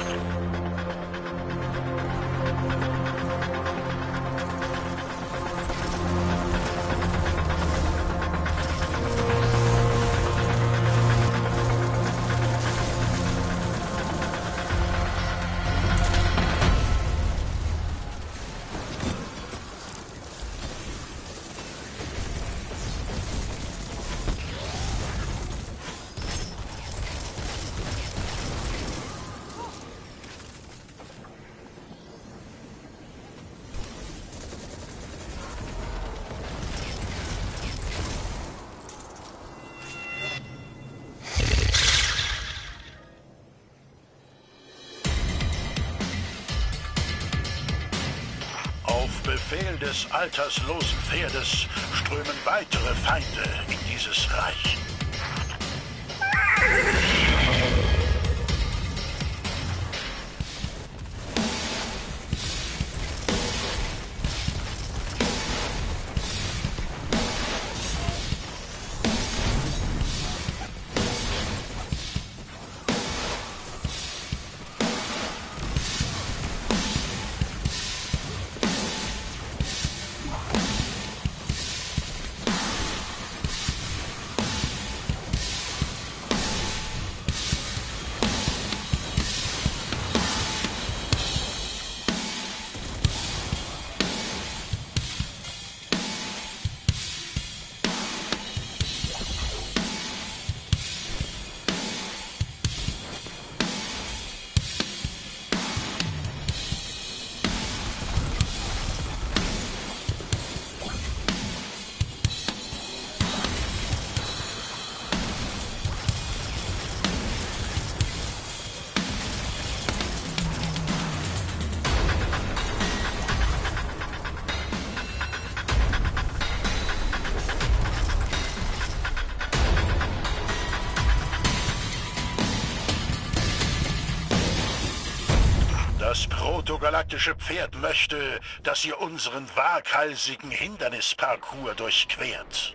Auf Befehl des alterslosen Pferdes strömen weitere Feinde in dieses Reich. Das protogalaktische Pferd möchte, dass ihr unseren waghalsigen Hindernisparcours durchquert.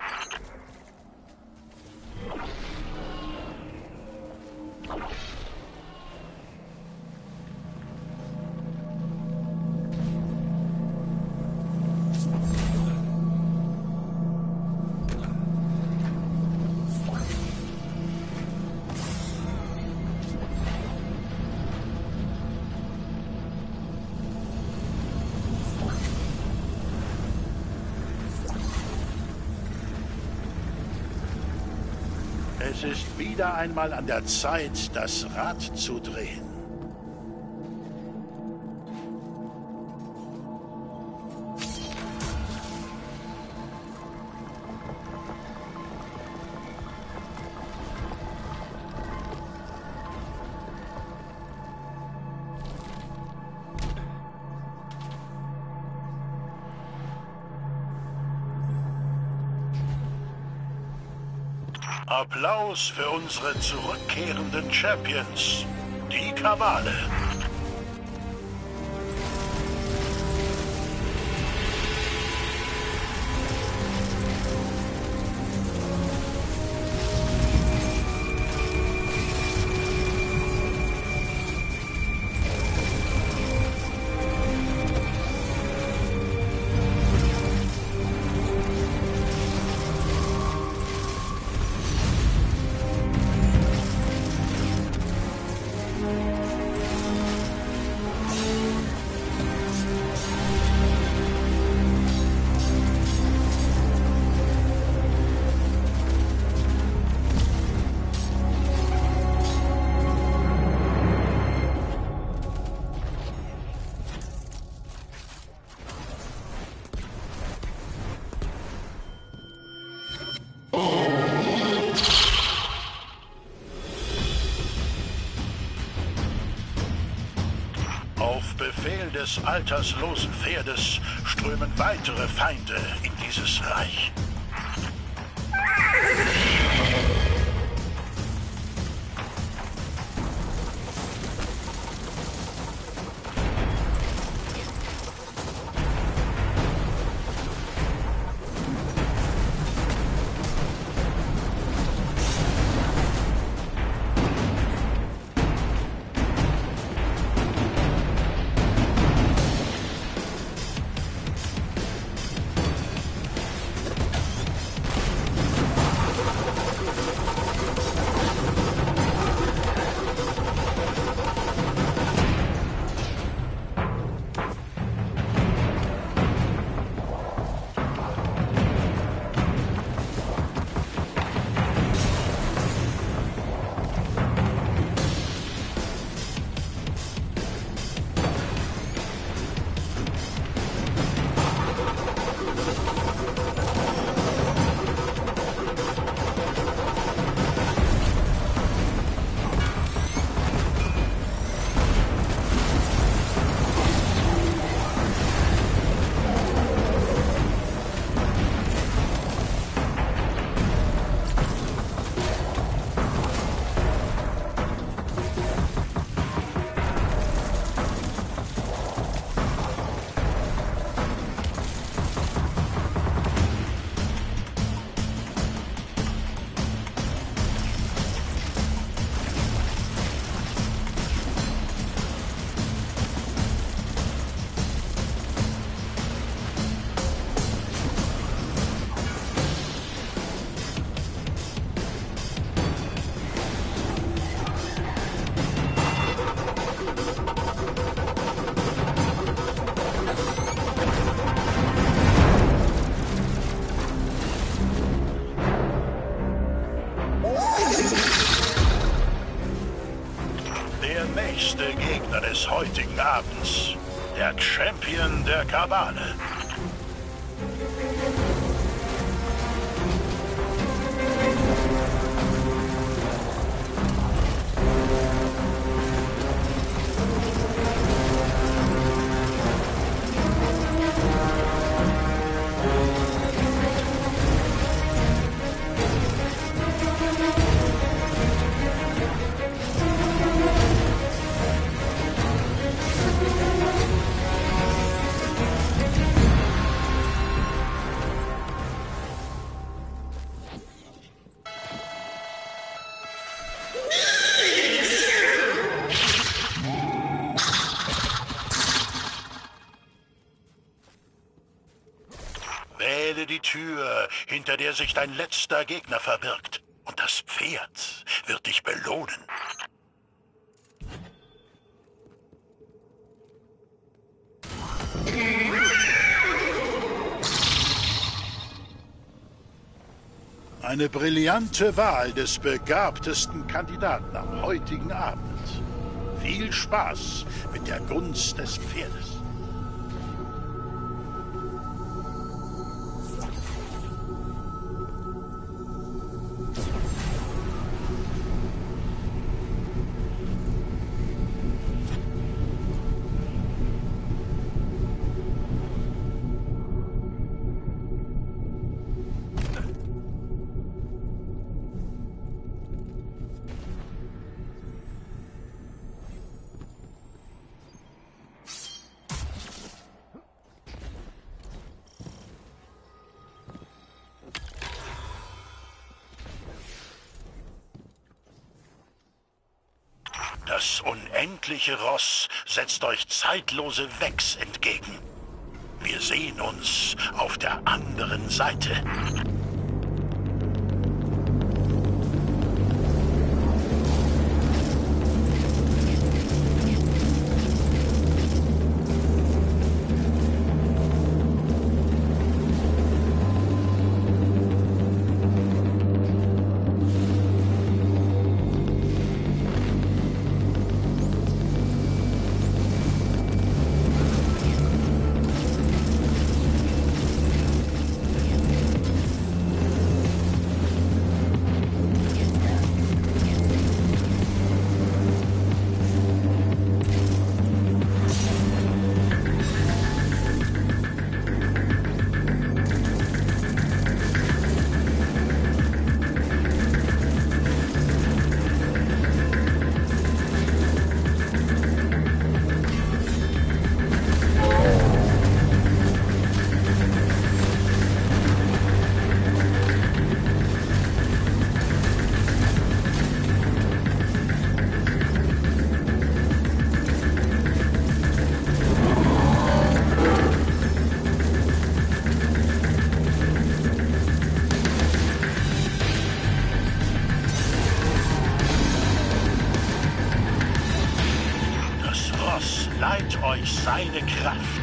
Es ist wieder einmal an der Zeit, das Rad zu drehen. Applaus für unsere zurückkehrenden Champions, die Kabale. des alterslosen Pferdes strömen weitere Feinde in dieses Reich. Nächste Gegner des heutigen Abends. Der Champion der Kabale. Wähle die Tür, hinter der sich dein letzter Gegner verbirgt. Und das Pferd wird dich belohnen. Eine brillante Wahl des begabtesten Kandidaten am heutigen Abend. Viel Spaß mit der Gunst des Pferdes. Das unendliche Ross setzt euch zeitlose Wecks entgegen. Wir sehen uns auf der anderen Seite. seine Kraft.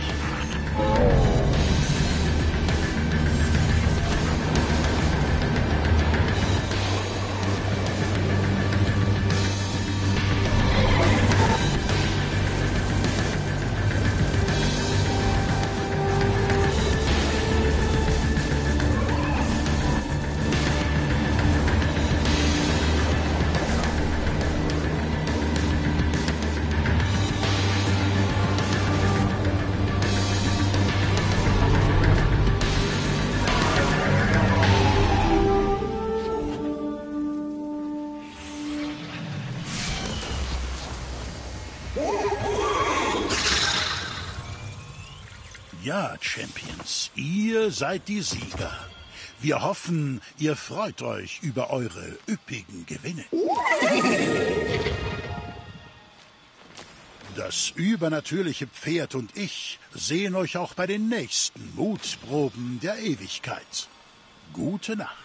Ja, Champions, ihr seid die Sieger. Wir hoffen, ihr freut euch über eure üppigen Gewinne. Das übernatürliche Pferd und ich sehen euch auch bei den nächsten Mutproben der Ewigkeit. Gute Nacht.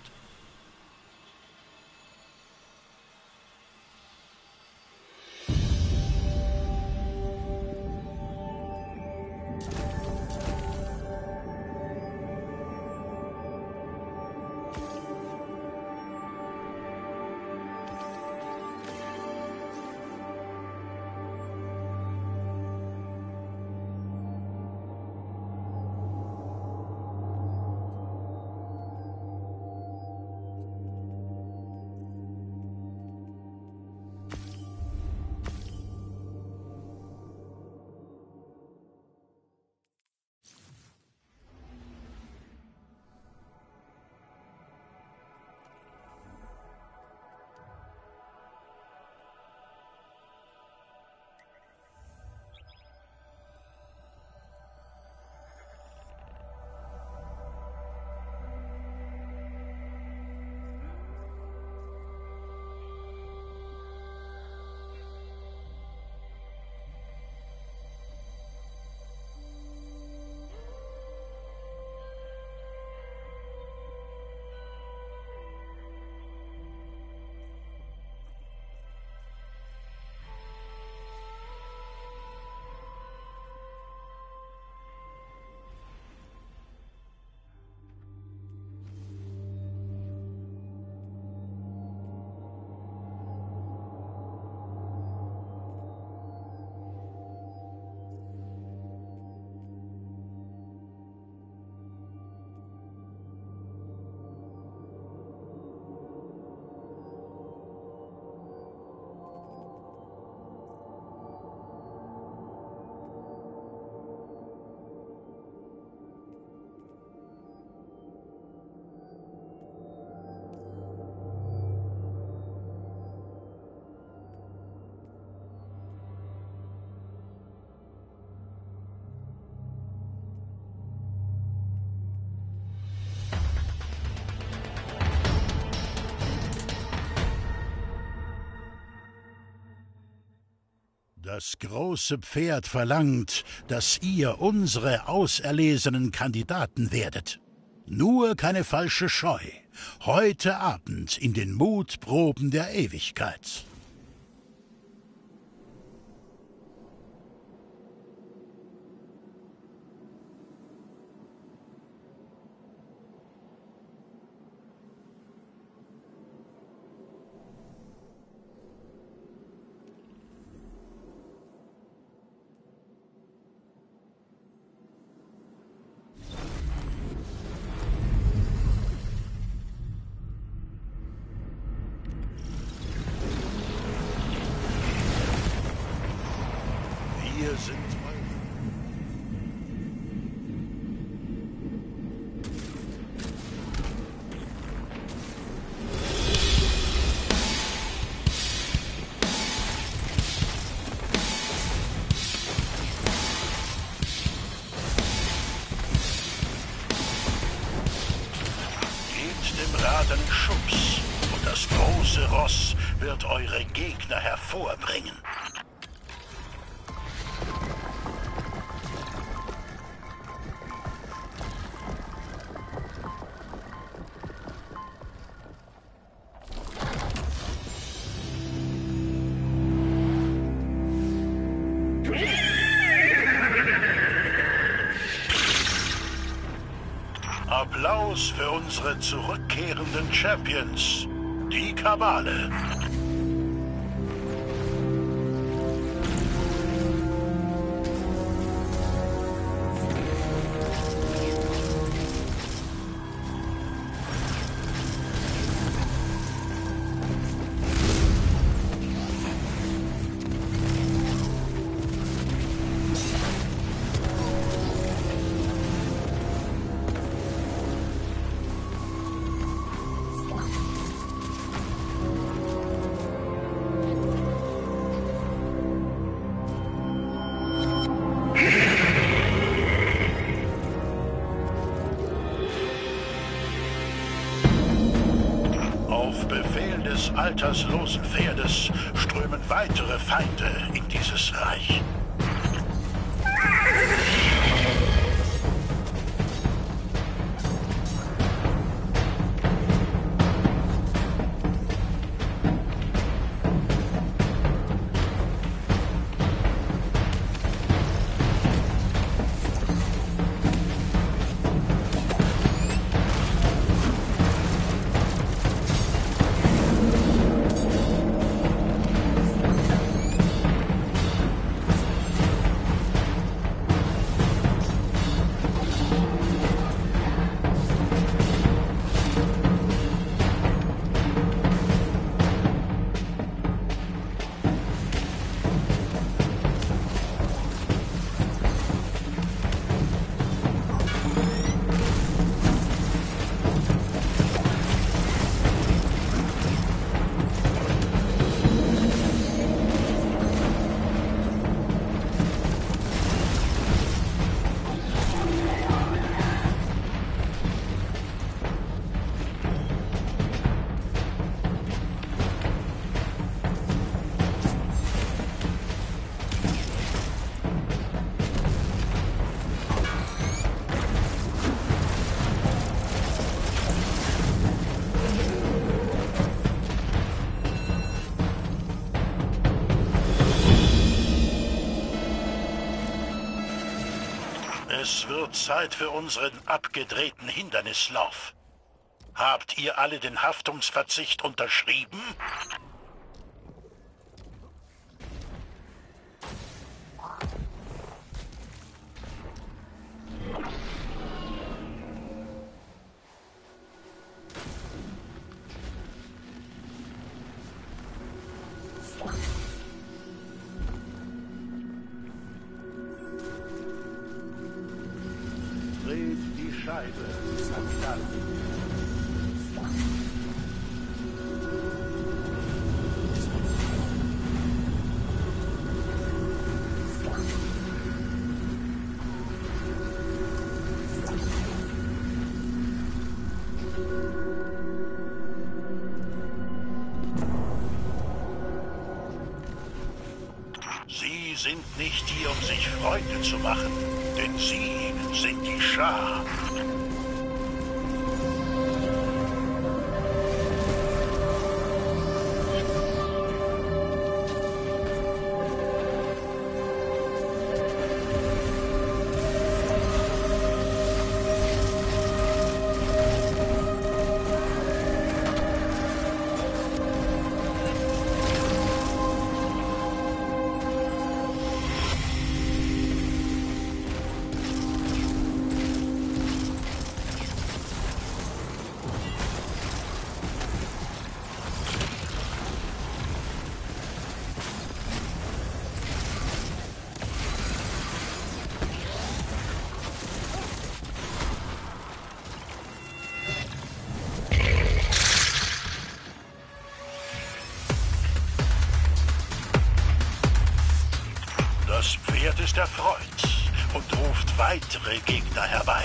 Das große Pferd verlangt, dass ihr unsere auserlesenen Kandidaten werdet. Nur keine falsche Scheu. Heute Abend in den Mutproben der Ewigkeit. Wir sind eure. Gebt dem Rad einen Schubs und das große Ross wird eure Gegner hervorbringen. Applaus für unsere zurückkehrenden Champions, die Kabale. Alterslosen Pferdes strömen weitere Feinde in dieses Reich. Es wird Zeit für unseren abgedrehten Hindernislauf. Habt ihr alle den Haftungsverzicht unterschrieben? Dreht die Scheibe, Kapitän. Sie sind nicht hier, um sich Freunde zu machen, denn Sie sind die Schar. Das Pferd ist erfreut und ruft weitere Gegner herbei.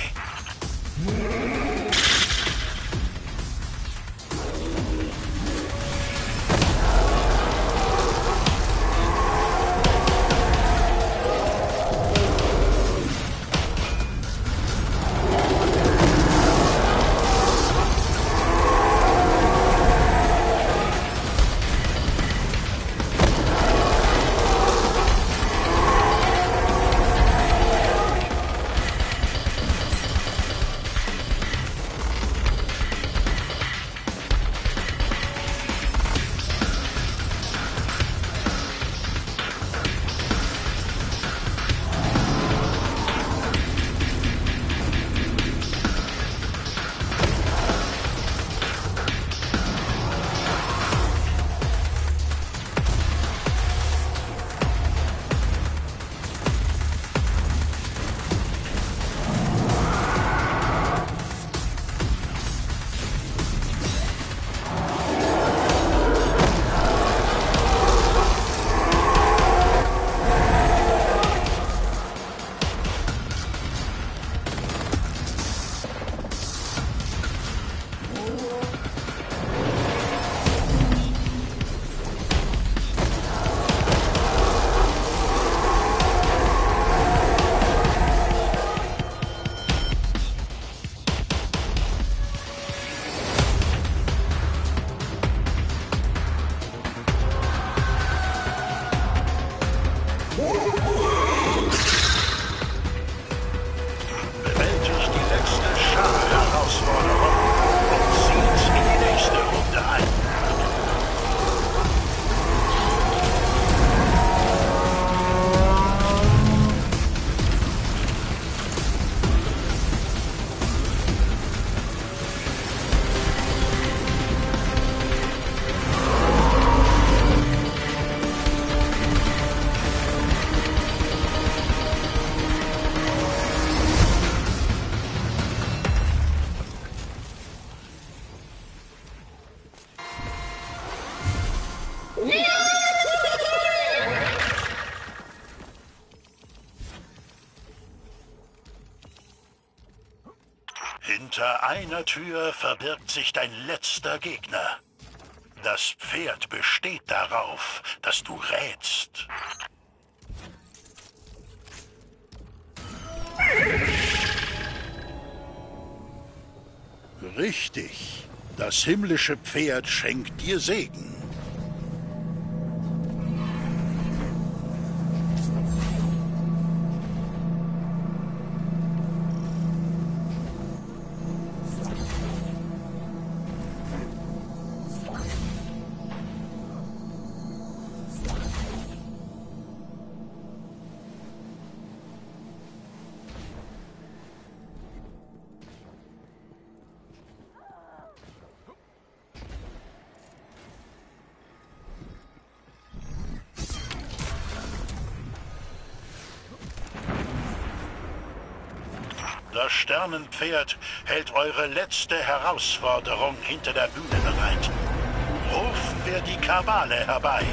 Hinter einer Tür verbirgt sich dein letzter Gegner. Das Pferd besteht darauf, dass du rätst. Richtig. Das himmlische Pferd schenkt dir Segen. Das Sternenpferd hält eure letzte Herausforderung hinter der Bühne bereit. Rufen wir die Kabale herbei.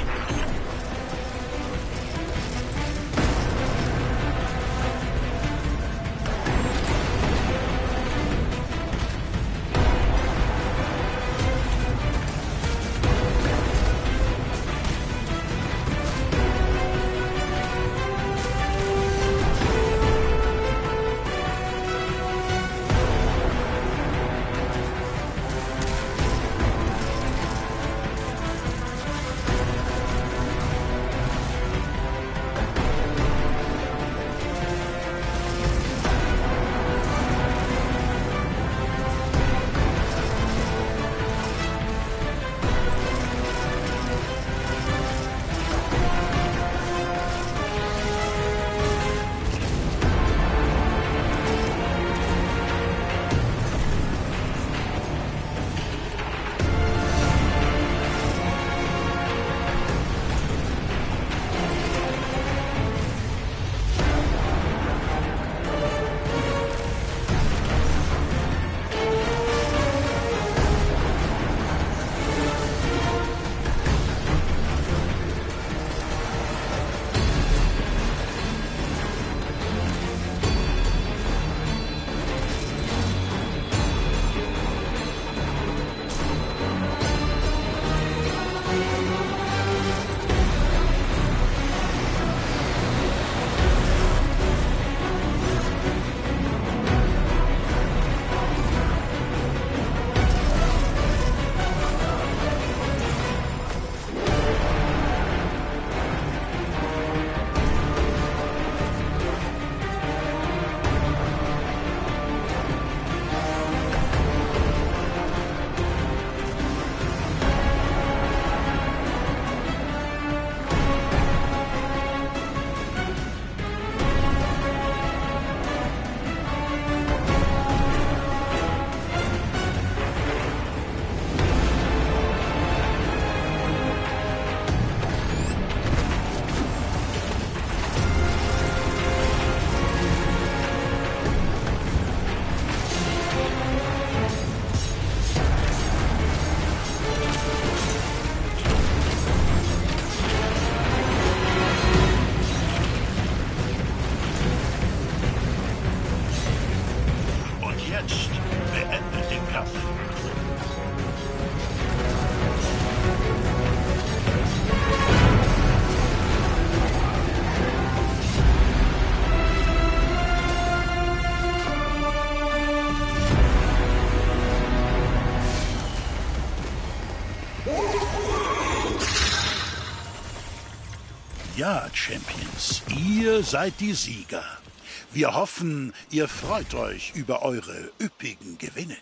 Ja, Champions, ihr seid die Sieger. Wir hoffen, ihr freut euch über eure üppigen Gewinne.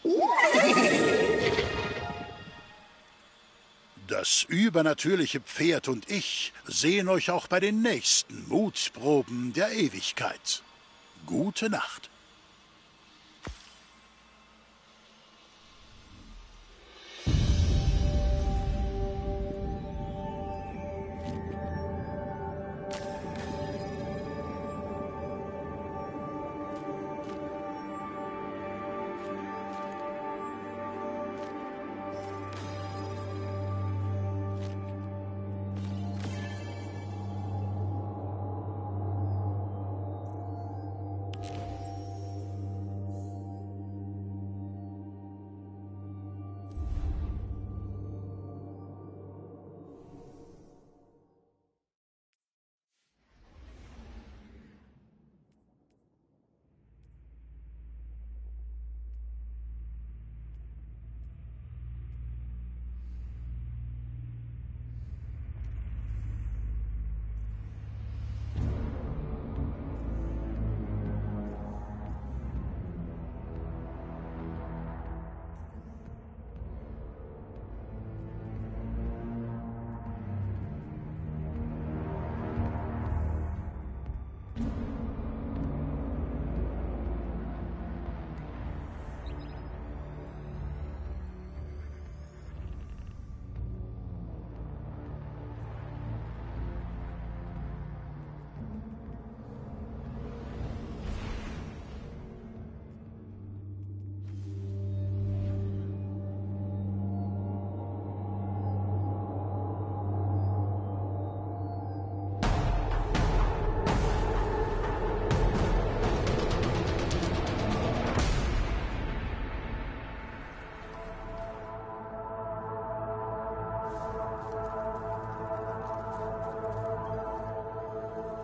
Das übernatürliche Pferd und ich sehen euch auch bei den nächsten Mutproben der Ewigkeit. Gute Nacht.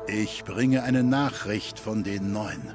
Ich bringe eine Nachricht von den Neuen.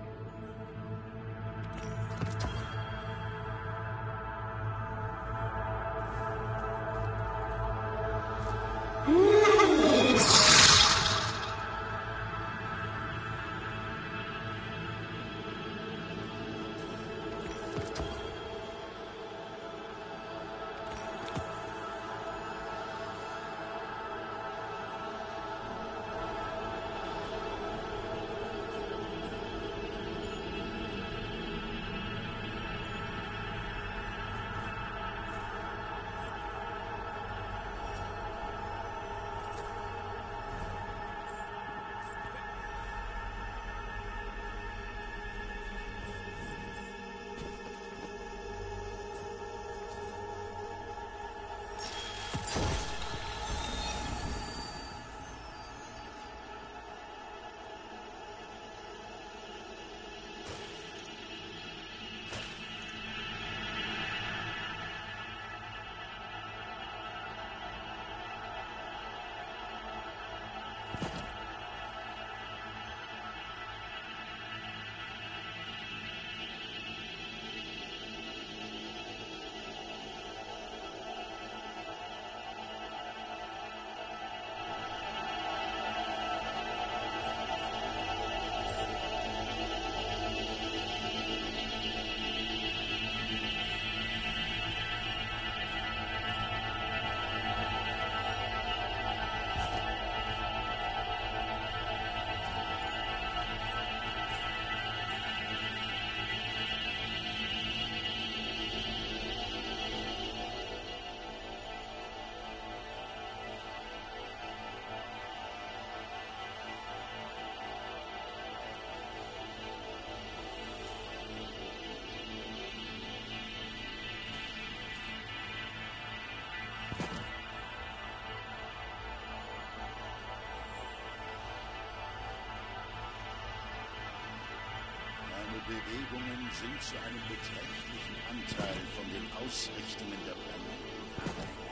Bewegungen sind zu einem beträchtlichen Anteil von den Ausrichtungen der Planeten abhängig.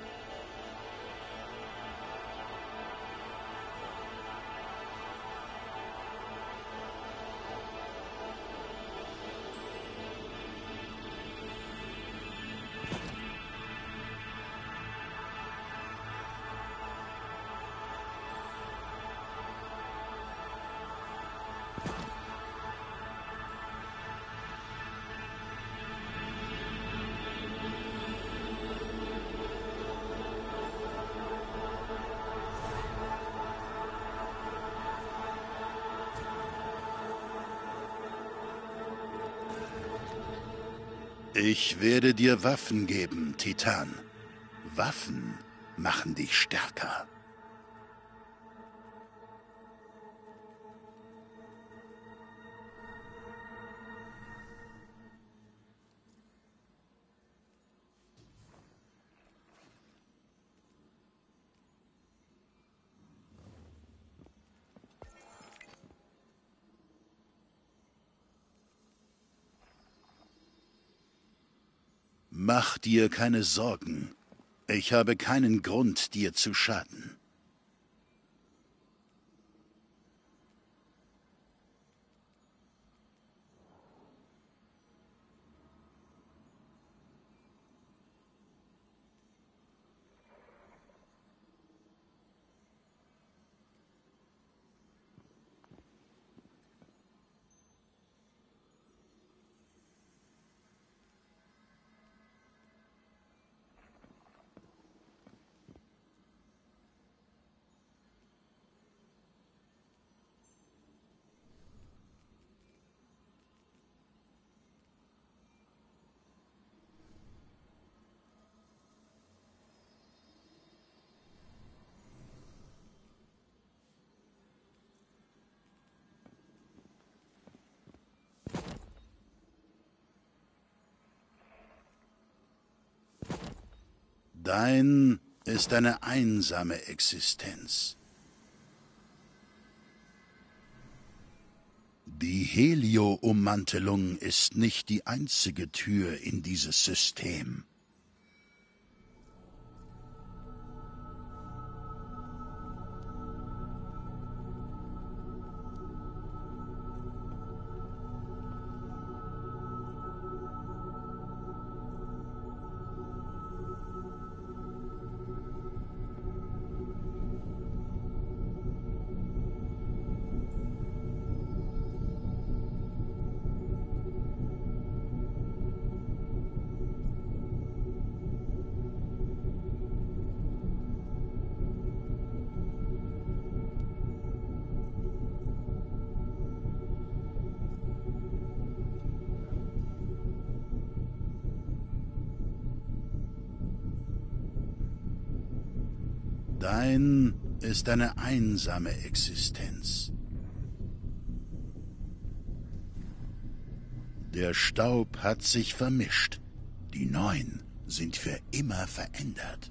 Ich werde dir Waffen geben, Titan. Waffen machen dich stärker. Mach dir keine Sorgen. Ich habe keinen Grund, dir zu schaden. Dein ist eine einsame Existenz. Die Helio-Ummantelung ist nicht die einzige Tür in dieses System. Dein ist eine einsame Existenz. Der Staub hat sich vermischt. Die Neuen sind für immer verändert.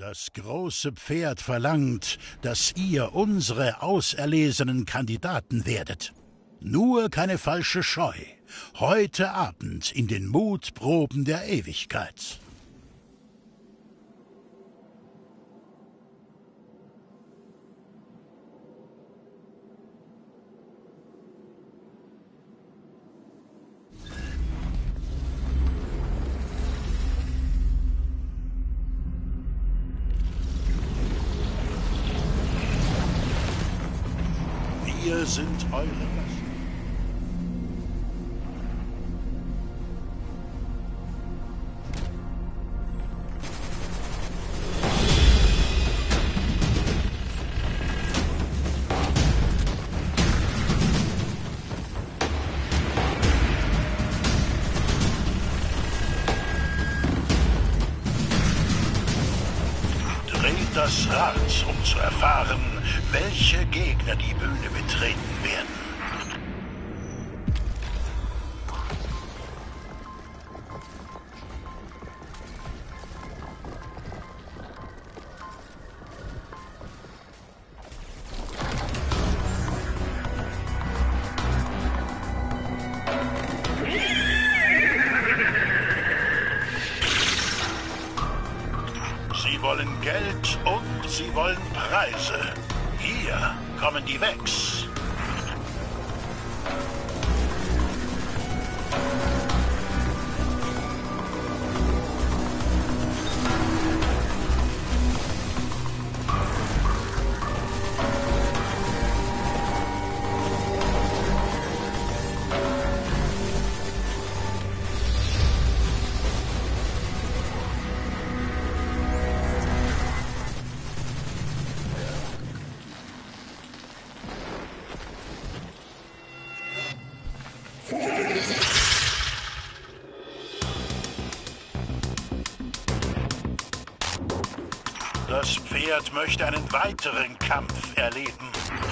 Das große Pferd verlangt, dass ihr unsere auserlesenen Kandidaten werdet. Nur keine falsche Scheu. Heute Abend in den Mutproben der Ewigkeit. Wir sind eure Gäste. Dreht das Rad, um zu erfahren, welche Gegner die Bühne betreten werden. Sie wollen Geld und sie wollen Preise. Hier kommen die Vex. Das Pferd möchte einen weiteren Kampf erleben.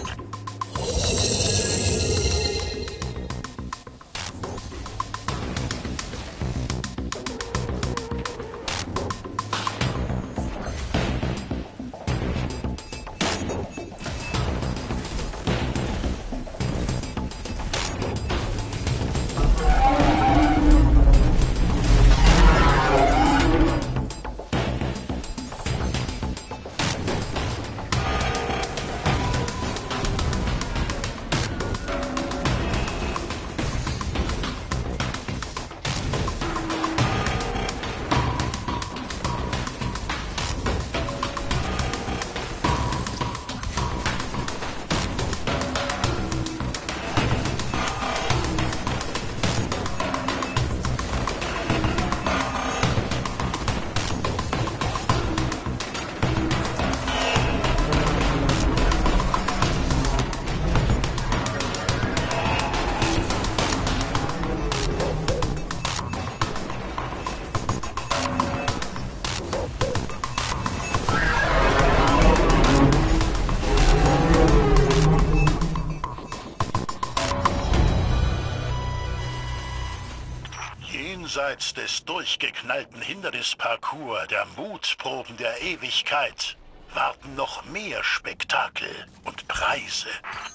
Jenseits des durchgeknallten Hindernisparcours der Mutproben der Ewigkeit warten noch mehr Spektakel und Preise.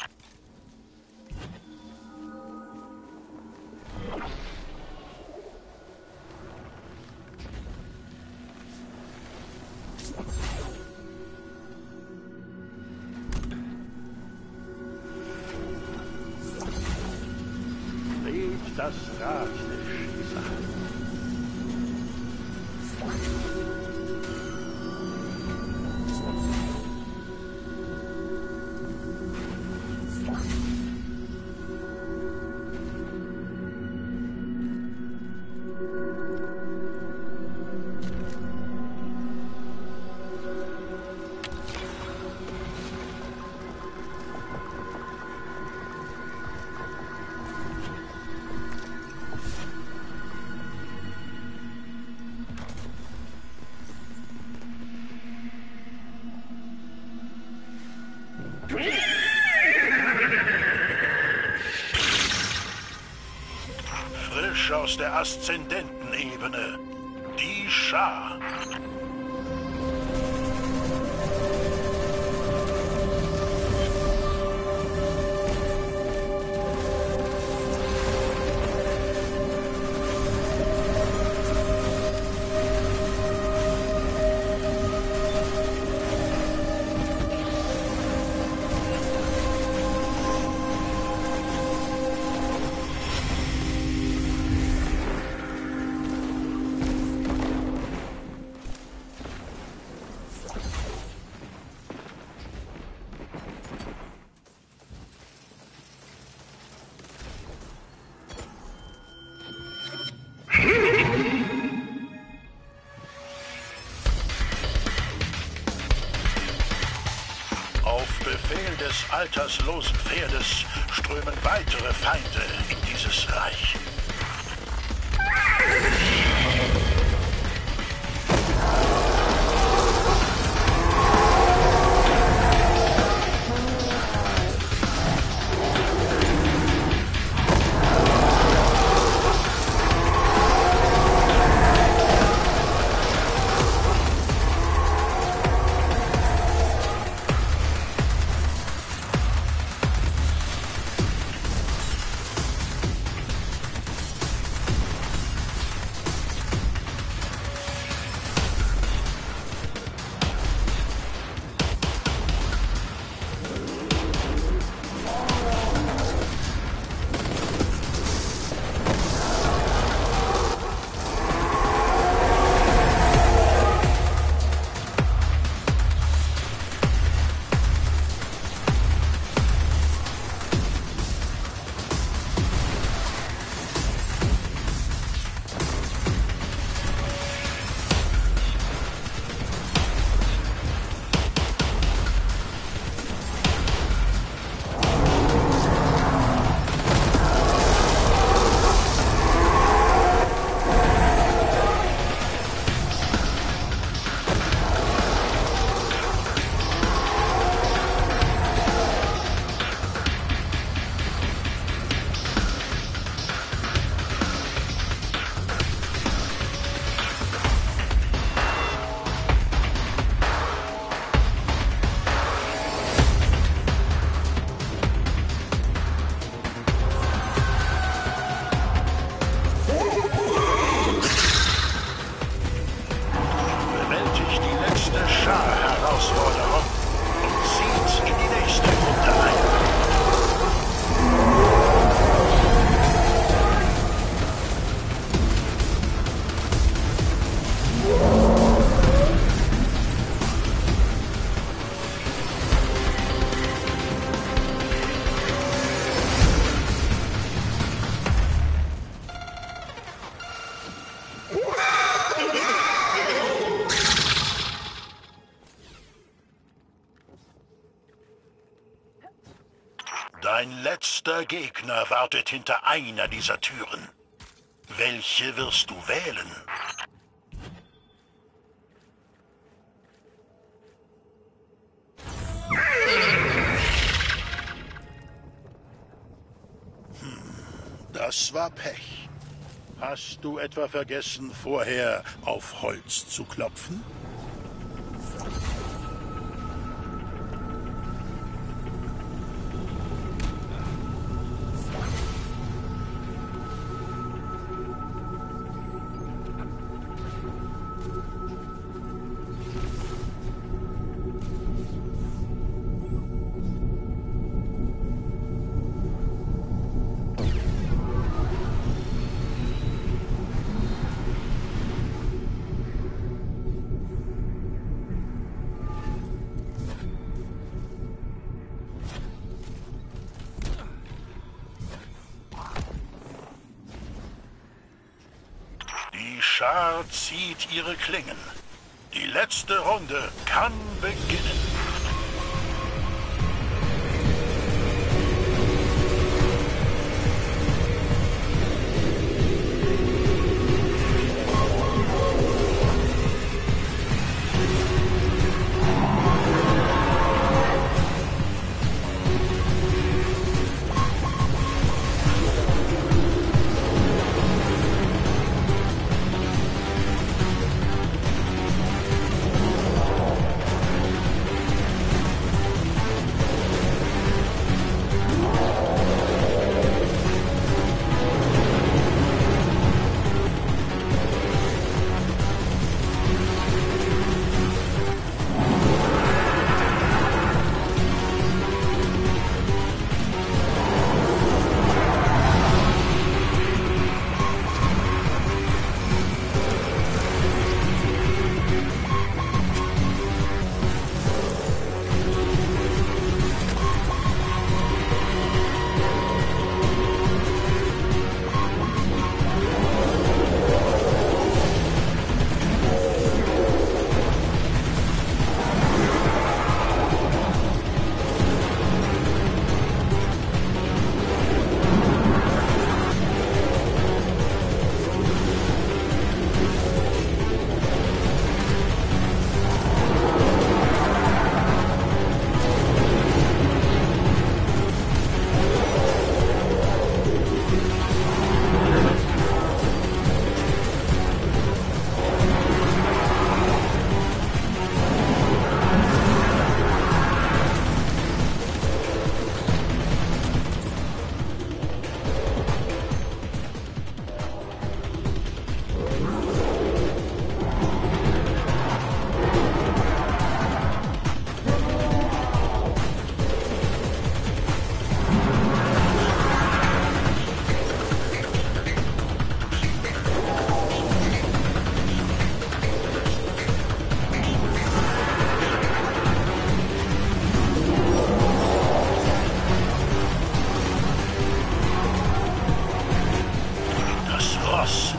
Dreht das Rad des Schicksals. Frisch aus der Aszendentenebene, die Schar. halterslosen Pferdes strömen weitere Feinde in dieses Reich. Dein letzter Gegner wartet hinter einer dieser Türen. Welche wirst du wählen? Hm, das war Pech. Hast du etwa vergessen, vorher auf Holz zu klopfen? Die Schar zieht ihre Klingen. Die letzte Runde kann beginnen.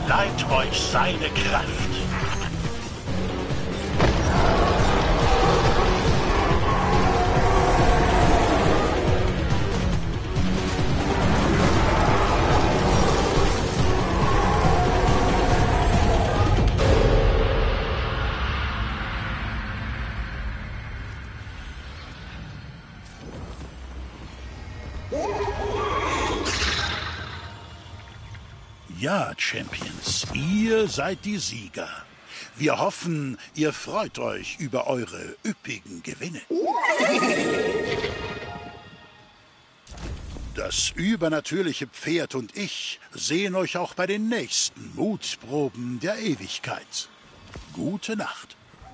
leiht euch seine Kraft. Ja, Champions, ihr seid die Sieger. Wir hoffen, ihr freut euch über eure üppigen Gewinne. Das übernatürliche Pferd und ich sehen euch auch bei den nächsten Mutproben der Ewigkeit. Gute Nacht.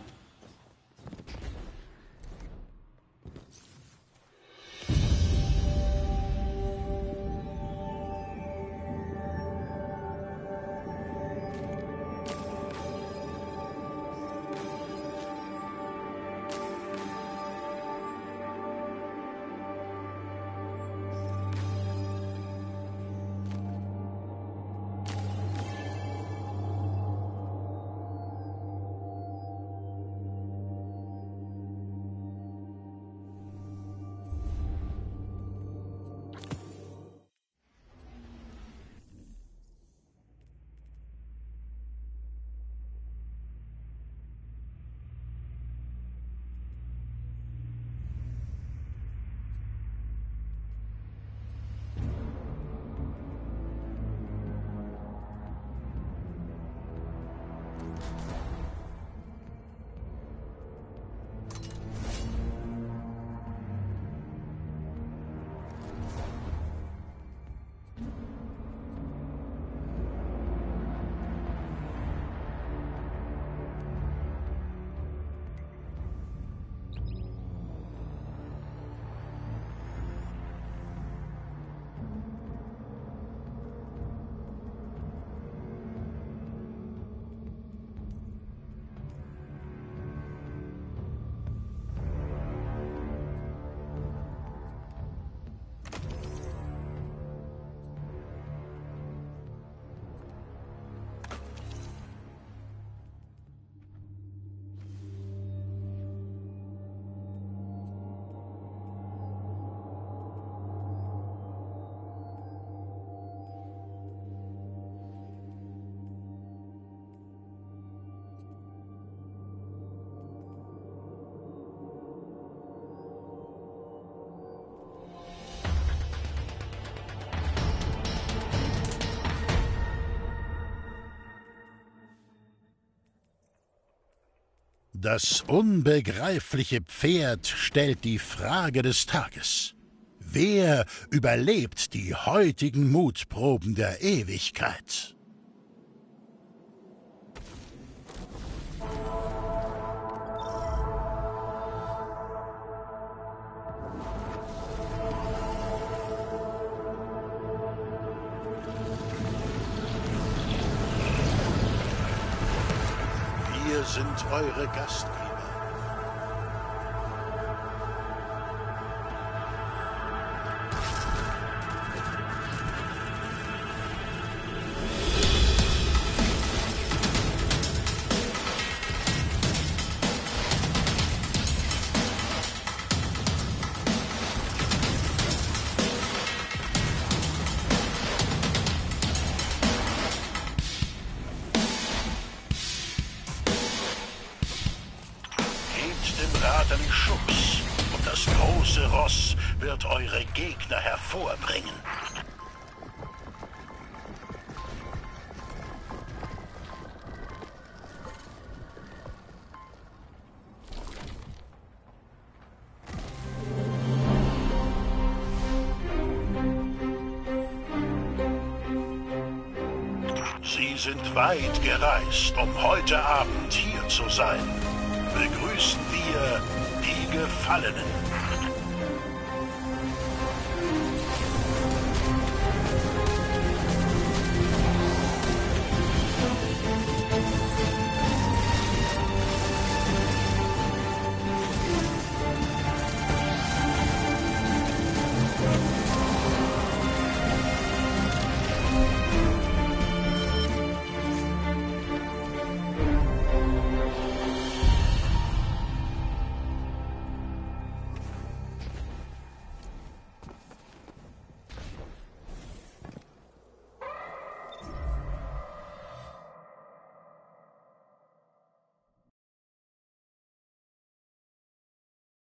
Das unbegreifliche Pferd stellt die Frage des Tages. Wer überlebt die heutigen Mutproben der Ewigkeit? Wir sind eure Gastgeber. Einen Schubs und das große Ross wird eure Gegner hervorbringen. Sie sind weit gereist, um heute Abend hier zu sein. Begrüßen wir die Gefallenen.